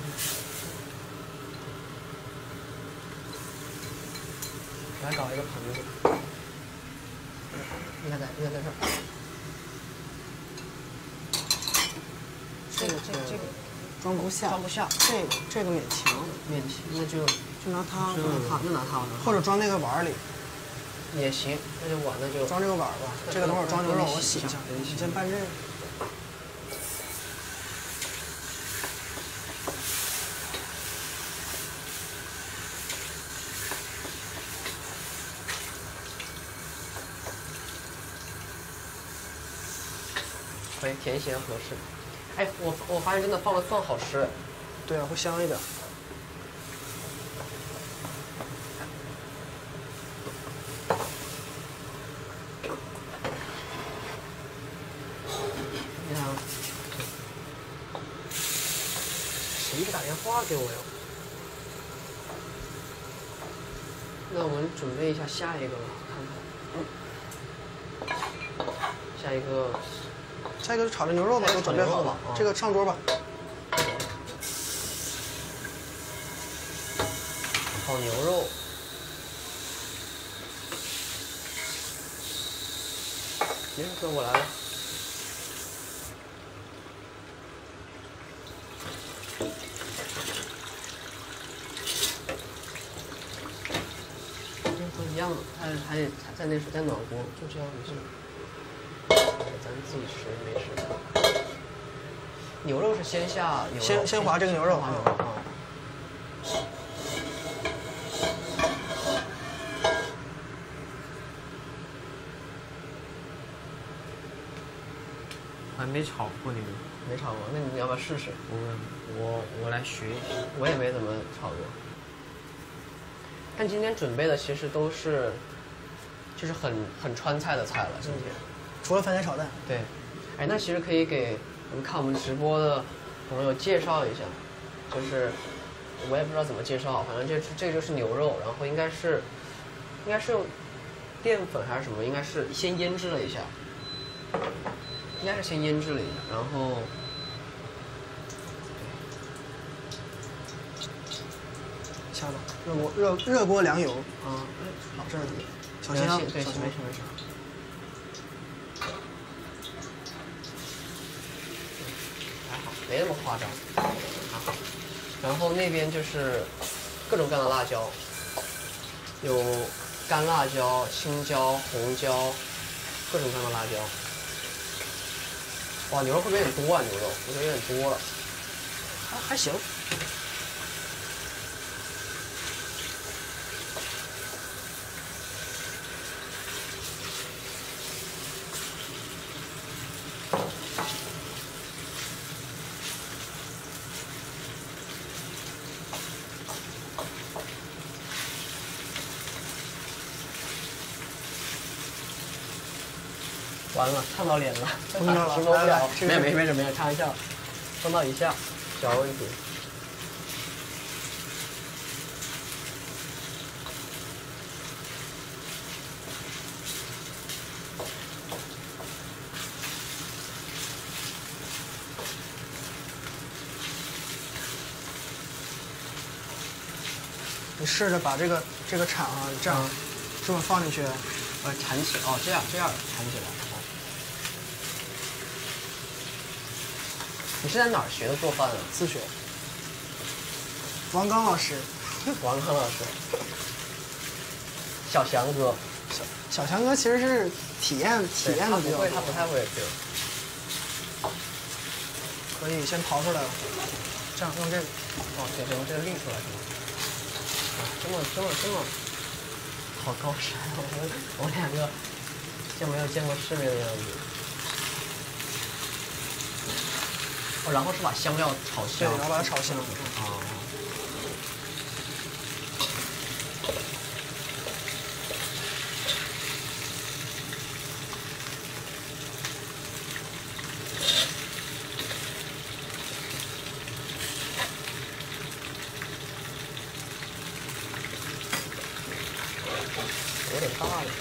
我来搞一个盆子。应该在这儿。这个装不下。这个勉强。 那就拿它。 就拿它。 或者装那个碗里。 也行，那就装这个碗吧。这个等会儿装牛肉我洗一下。你先拌这个。 可以，甜咸合适。哎，我发现真的放了蒜好吃。 对啊，会香一点。 你看，谁给打电话给我呀？那我们准备一下下一个吧，看看。下一个是炒的牛肉吧，都准备好了。这个上桌吧。 炒牛肉。行，哥，我来了。都一样的，还得在暖锅，就这样就行。 咱自己吃没事。牛肉是先下牛肉， 先划这个牛肉啊。 我还没炒过牛肉， 没炒过，那你要不要试试？ 我来学一学。 我也没怎么炒过。但今天准备的其实都是，就是很川菜的菜了，今天。 除了番茄炒蛋。 对，哎，那其实可以给我们看我们直播的朋友介绍一下，就是我也不知道怎么介绍，反正这个就是牛肉，然后应该是用淀粉还是什么，应该是先腌制了一下，应该是先腌制了一下，然后。 下吧，热锅凉油。 啊， 好，这儿小心啊！ 对，没事。还好，没那么夸张。还好。然后那边就是各种各样的辣椒，有干辣椒、青椒、红椒，各种各样的辣椒。哇，牛肉会不会有点多啊？牛肉，我觉得有点多了。 还行。 完了，烫到脸了， 碰到了， 直播不了。没事，开玩笑，碰到一下，小问题。 你试着把这个铲啊，这样这么放进去， 缠起哦，这样缠起来。你是在哪儿学的做饭啊？ 自学。王刚老师。 王刚老师。小翔哥。 小翔哥其实是体验的比较多。 他不太会对。 可以先刨出来了，这样用这个。 哦，对，用这个沥出来是吗？这么，好高深！我两个就没有见过世面的样子。哦，然后是把香料炒香。 对，然后把它炒香。 哦。有点大了。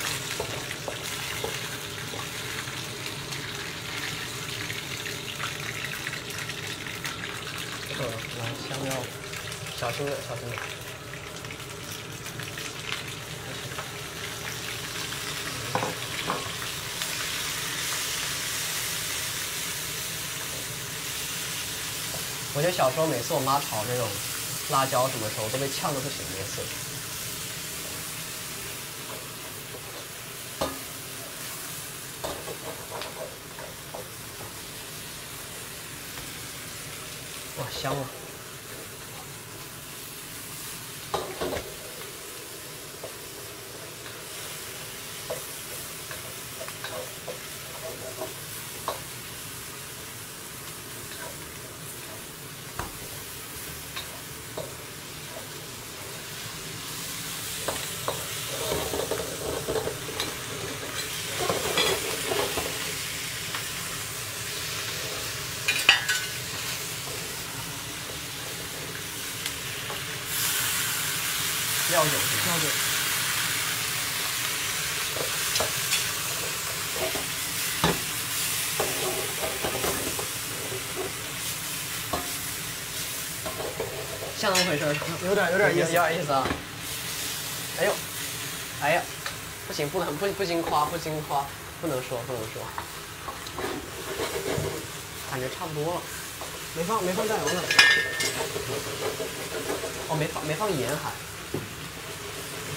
来香料，小心点。我觉得小时候每次我妈炒这种辣椒什么时候都被呛得不行，每次。哇，香啊！料酒是吧？ 料酒。 像那么回事儿， 有点意思， 有点意思啊！哎呀，不行，不经夸，不能说，感觉差不多了。 没放酱油呢。 哦，没放盐还。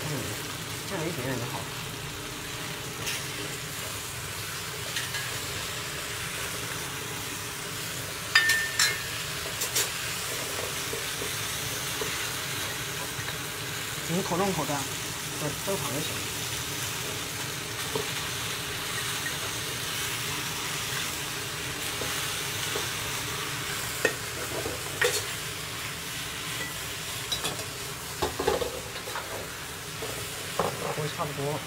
酱油一点点就好。 口重口淡？ 正常就行。差不多了，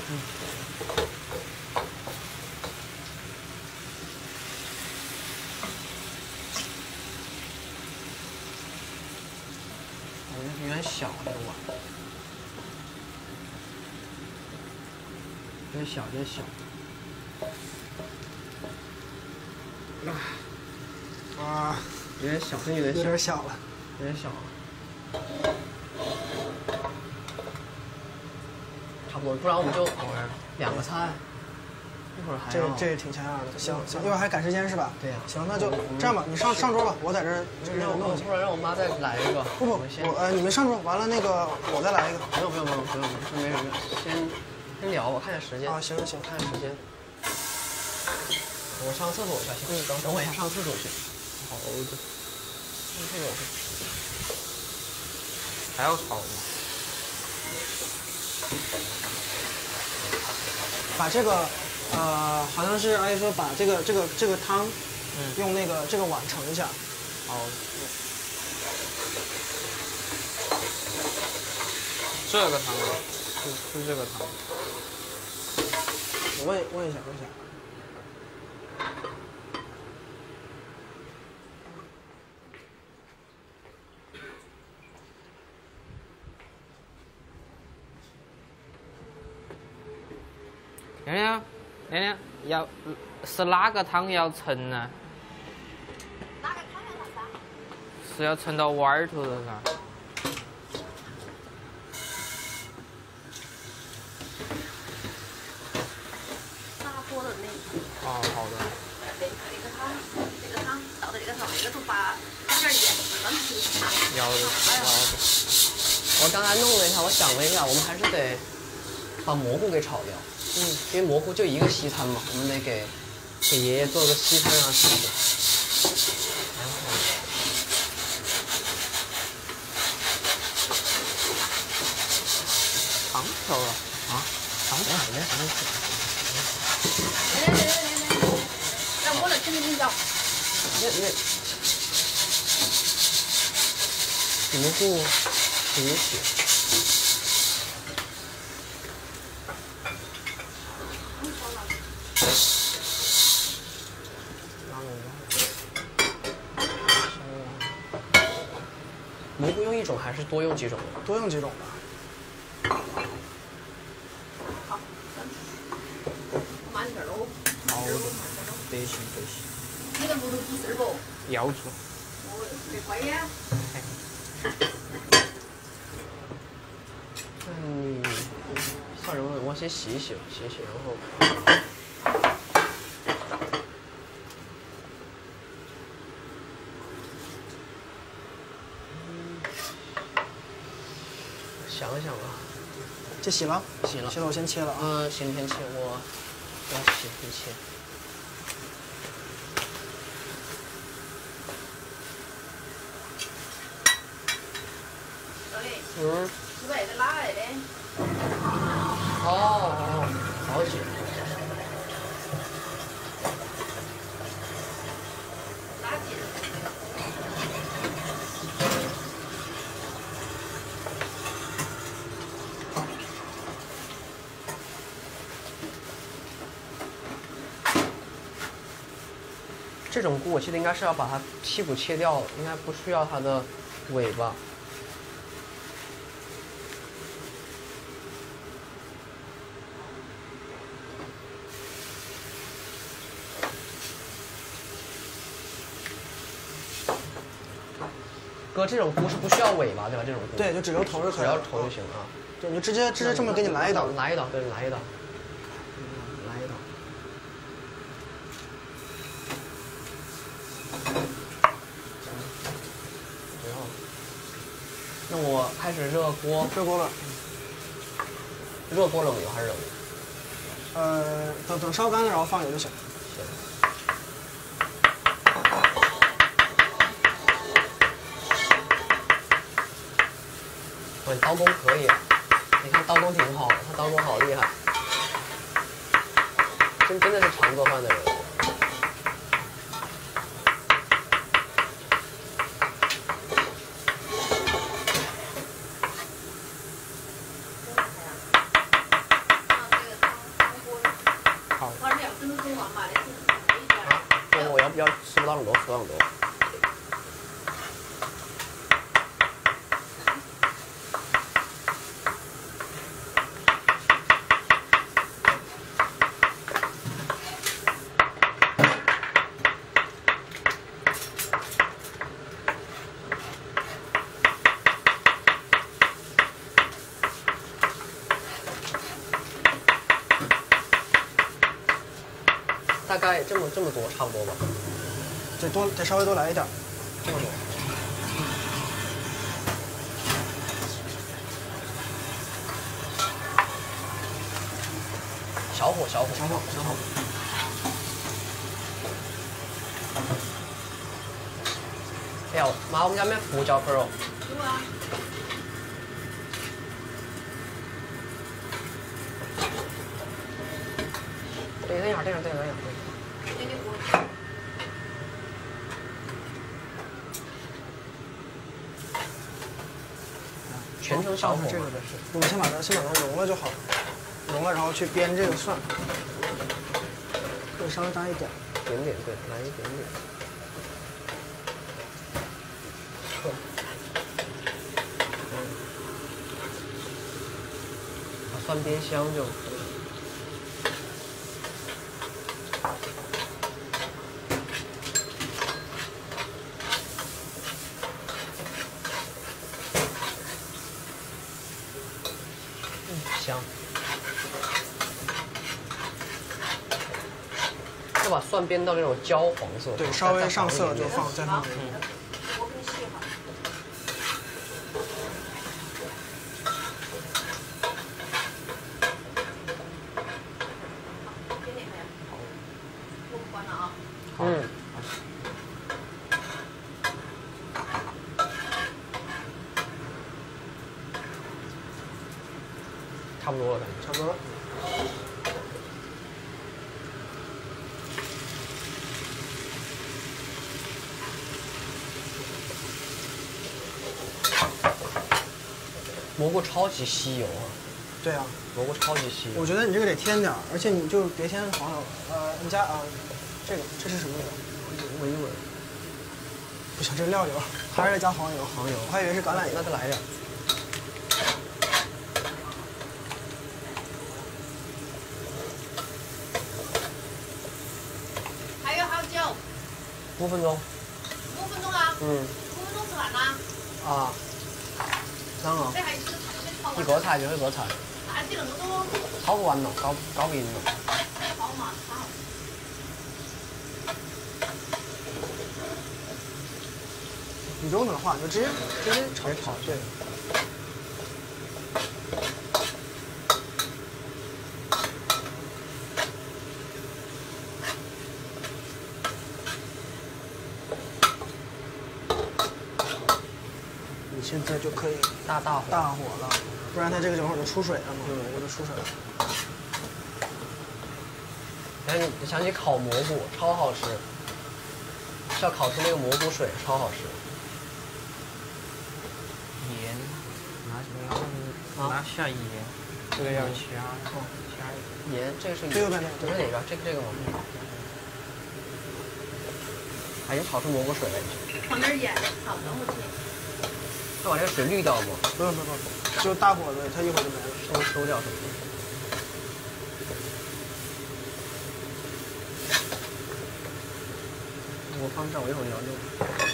有点小这个碗，有点小，有点小。 啊， 有点小，真有点小， 有点小了， 有点小了。差不多，不然我们就2个菜，一会儿还要。 这挺像样的，行，一会儿还赶时间是吧？ 对呀。 行，那就这样吧，你上桌吧，我在这儿弄。 不然让我妈再来一个。 不，你们上桌，完了那个我再来一个。 不用，没什么，先聊吧，看下时间。 啊，行， 看下时间。我上厕所一下，行。等我一下，上厕所去。好的。这个还要炒吗？ 把这个，好像是阿姨说把这个汤，用那个这个碗盛一下。 好。这个汤是这个汤。 我问一下。 娘娘，是哪个汤要盛呢？ 哪个汤要啥？ 是要盛到碗儿头的噻。 拿火了的。 哦，好的。 这个汤倒在这个上面，这个就把放点盐，放进要的。 我刚才弄了一下，我想了一下，我们还是得把蘑菇给炒掉。因为蘑菇就一个西餐嘛，我们得给爷爷做个西餐让他吃。 糖调了啊？糖调没让我来听听着。 蘑菇洗一洗。蘑菇用一种还是多用几种？ 多用几种吧。 好，慢点喽。 好的，得行。 你的木头煮丝不？ 要煮。 没关呀。 算什么？我先洗一洗吧，洗一洗，然后。想一想啊， 这洗了？ 洗了， 我先切了啊。 行，先切，我洗，你切。 小李。是外的哪来的？ 好几。 垃圾。 这种菇我记得应该是要把它屁股切掉，应该不需要它的尾巴。哥，这种菇是不需要尾巴对吧？这种菇。 对，就只留头就可以了。 只要头就行了啊。 对，你就直接这么给你来一刀。 来一刀。那我开始热锅。 热锅了。 热锅冷油还是冷油？ 等烧干了，然后放油就行。 刀工可以。 你看刀工挺好的，他刀工好厉害，真的是常做饭的人。 好。我2分钟蒸完吧， 我要吃不到很多，吃不到很多。大概这么多，差不多吧。 得稍微多来一点， 这么多。小火。哎呀媽，我們家咩胡椒粉哦？ 有啊。 等一下。全程小火。 这个的是，我们先把它融了就好了，融了然后去煸这个蒜，会稍微大一点。 点对，来一点点。把蒜煸香就可以。香。要把蒜煸到那种焦黄色。 对，稍微上色就再放。 我给你洗好。煸点开呀。好。我不关了啊。 差不多了， 差不多了。 蘑菇超级吸油啊！ 对啊， 蘑菇超级吸油。 我觉得你这个得添点儿，而且你就别添黄油，你加这是什么油？ 闻一闻。 不行，这是料油，还是得加黄油。 黄油， 我还以为是橄榄油。 那再来点。 还有好久 5分钟。 5分钟啊。5分钟吃完啦。 啊。啷个？ 一個菜就一個菜。炒不完咯，搞不赢咯。 你不用等化，就直接炒。对。你现在就可以大火了，不然它这个等会儿就出水了嘛。我就出水了。 哎，你想起烤蘑菇，超好吃。是要烤出那个蘑菇水，超好吃。 盐，拿下盐，这个要加盐，这个是这个呗， 这是哪个？这个吗？已经炒出蘑菇水了。 放点盐，好，等会儿去。 要把这个水滤掉吗？ 不用，就大火的，它一会儿就没了。 收掉是不是？我放这儿，我一会儿要用。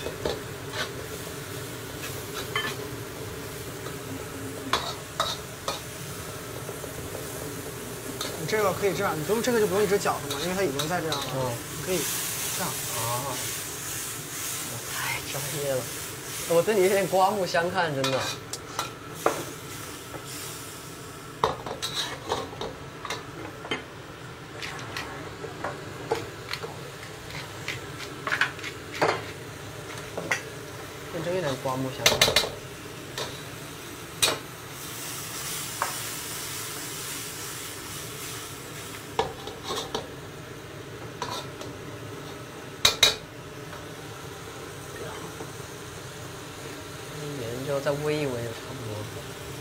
你这个可以这样，你不用这个就不用一直搅和嘛，因为它已经在这样了。可以这样。 啊，我太专业了，我对你有点刮目相看，真的。真有点刮目相看。 最后再煨一煨就差不多了。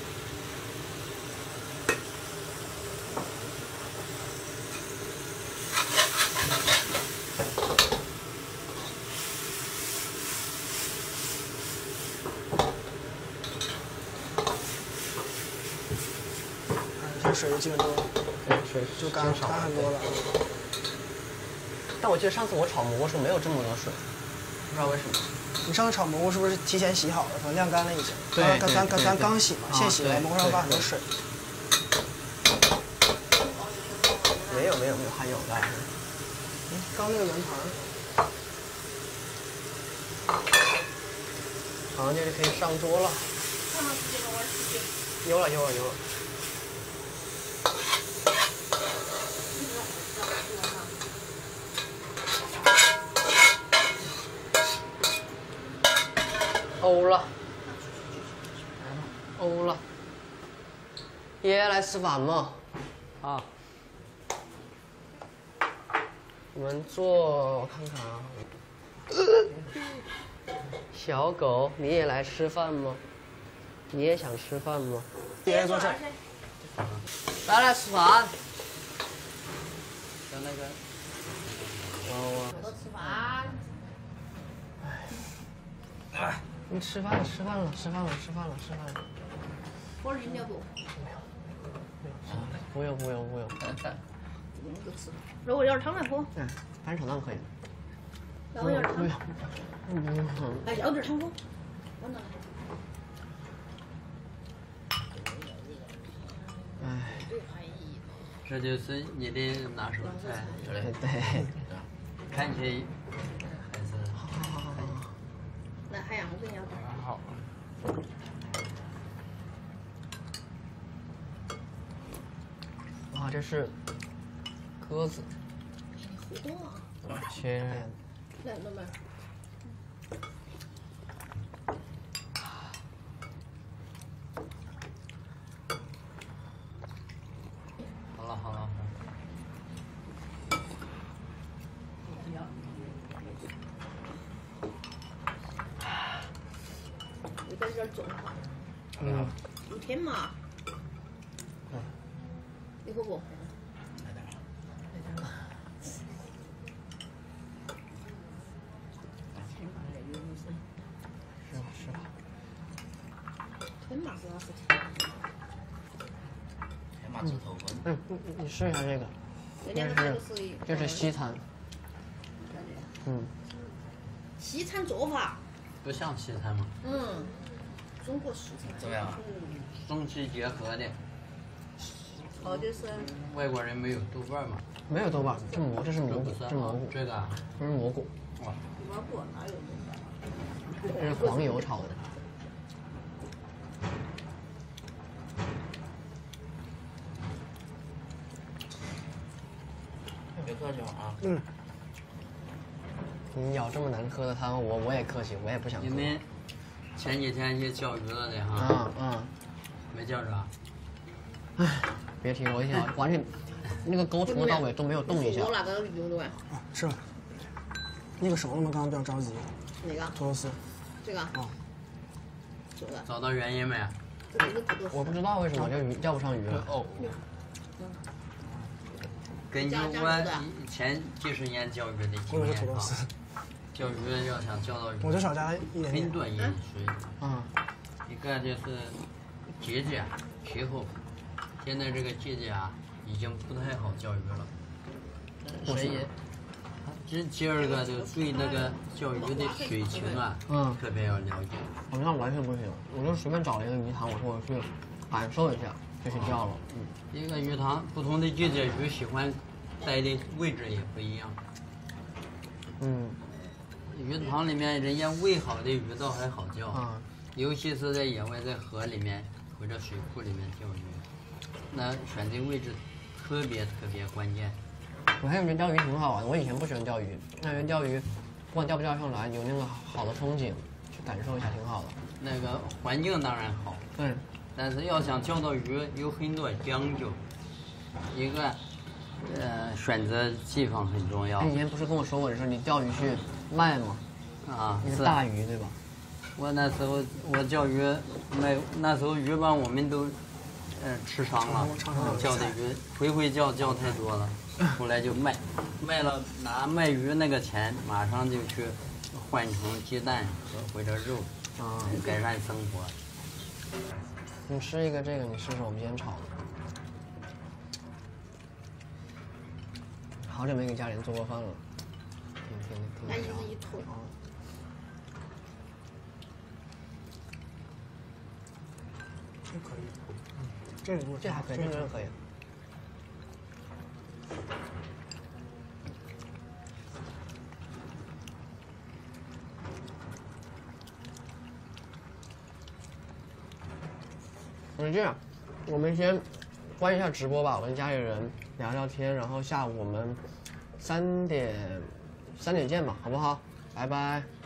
这水基本都对，水就干很多了。 但我记得上次我炒蘑菇时候没有这么多水，不知道为什么。 你上次炒蘑菇是不是提前洗好了，可能晾干了已经？ 对， 咱刚洗嘛，现洗完蘑菇上放很多水。 没有，还有的。 刚那个圆盘， 好像就是可以上桌了。有了。欧了，爷爷来吃饭吗？ 啊， 我们做，我看看啊。小狗，你也来吃饭吗？你也想吃饭吗？ 爷爷做事。 来吃饭。 像那个， 都吃饭。 你吃饭了。 喝点饮料不？ 不用。 这个就吃。那我要点汤来喝。 嗯，反正炒蛋可以。 那我要点汤。哎，要点汤喝。 这就是你的拿手菜， 对。 看起还是来，海洋，我给你要点。 好。哇，这是鸽子。 互动啊！ 切。 来，老妹儿。 好了。 有点重哈。有甜嘛？你喝不？ 是吧？ 甜嘛主要是甜。 天马猪头粉。 你试一下这个。这是西餐。 西餐做法。 不像西餐吗？ 中国式餐。 怎么样？ 中西结合的。 哦，就是外国人没有豆瓣吗？ 没有豆瓣，这是蘑菇， 这这是蘑菇， 这个啊， 这是蘑菇。 哇， 蘑菇哪有豆瓣？ 这是黄油炒的。 别客气啊。 你舀这么难喝的汤，我也客气，我也不想喝。 你们前几天去钓鱼了的哈？没钓着。 唉，别提我一天完全那个钩从头到尾都没有动一下。 我那个鱼对。 是吧？那个熟了吗？刚刚比较着急。 哪个？ 土豆丝。 这个。这个。 找到原因没？ 这个土豆丝。 我不知道为什么这鱼钓不上鱼了。 根据我前几十年钓鱼的经验啊，钓鱼要想钓到鱼， 我就少加一点点。 很多因素。一个就是季节、气候。现在这个季节啊，已经不太好钓鱼了。所以，第二个就对那个钓鱼的水情啊，特别要了解。 我那完全不行，我就随便找了一个鱼塘，我说我去感受一下，就去钓了。 一个鱼塘，不同的季节鱼喜欢待的位置也不一样。鱼塘里面人家喂好的鱼倒还好钓，尤其是在野外，在河里面或者水库里面钓鱼，那选择位置特别关键。 我还觉得钓鱼挺好玩的，我以前不喜欢钓鱼，但觉得钓鱼不管钓不钓上来，有那个好的风景，去感受一下挺好的。 那个环境当然好， 对， 但是要想钓到鱼有很多讲究，一个选择地方很重要。 你以前不是跟我说过，你说你钓鱼去卖吗？ 啊， 那个大鱼对吧？ 我那时候我钓鱼那时候鱼吧我们都吃伤了，钓的鱼回钓太多了，后来就卖了，拿卖鱼那个钱马上就去换成鸡蛋或者肉，改善生活。 你吃一个这个，你试试我们今天炒的。好久没给家里人做过饭了，挺那一人一桶。 这可以，这个这还可以，这个可以。那这样，我们先关一下直播吧，我跟家里人聊聊天，然后下午我们3点见吧，好不好？拜拜。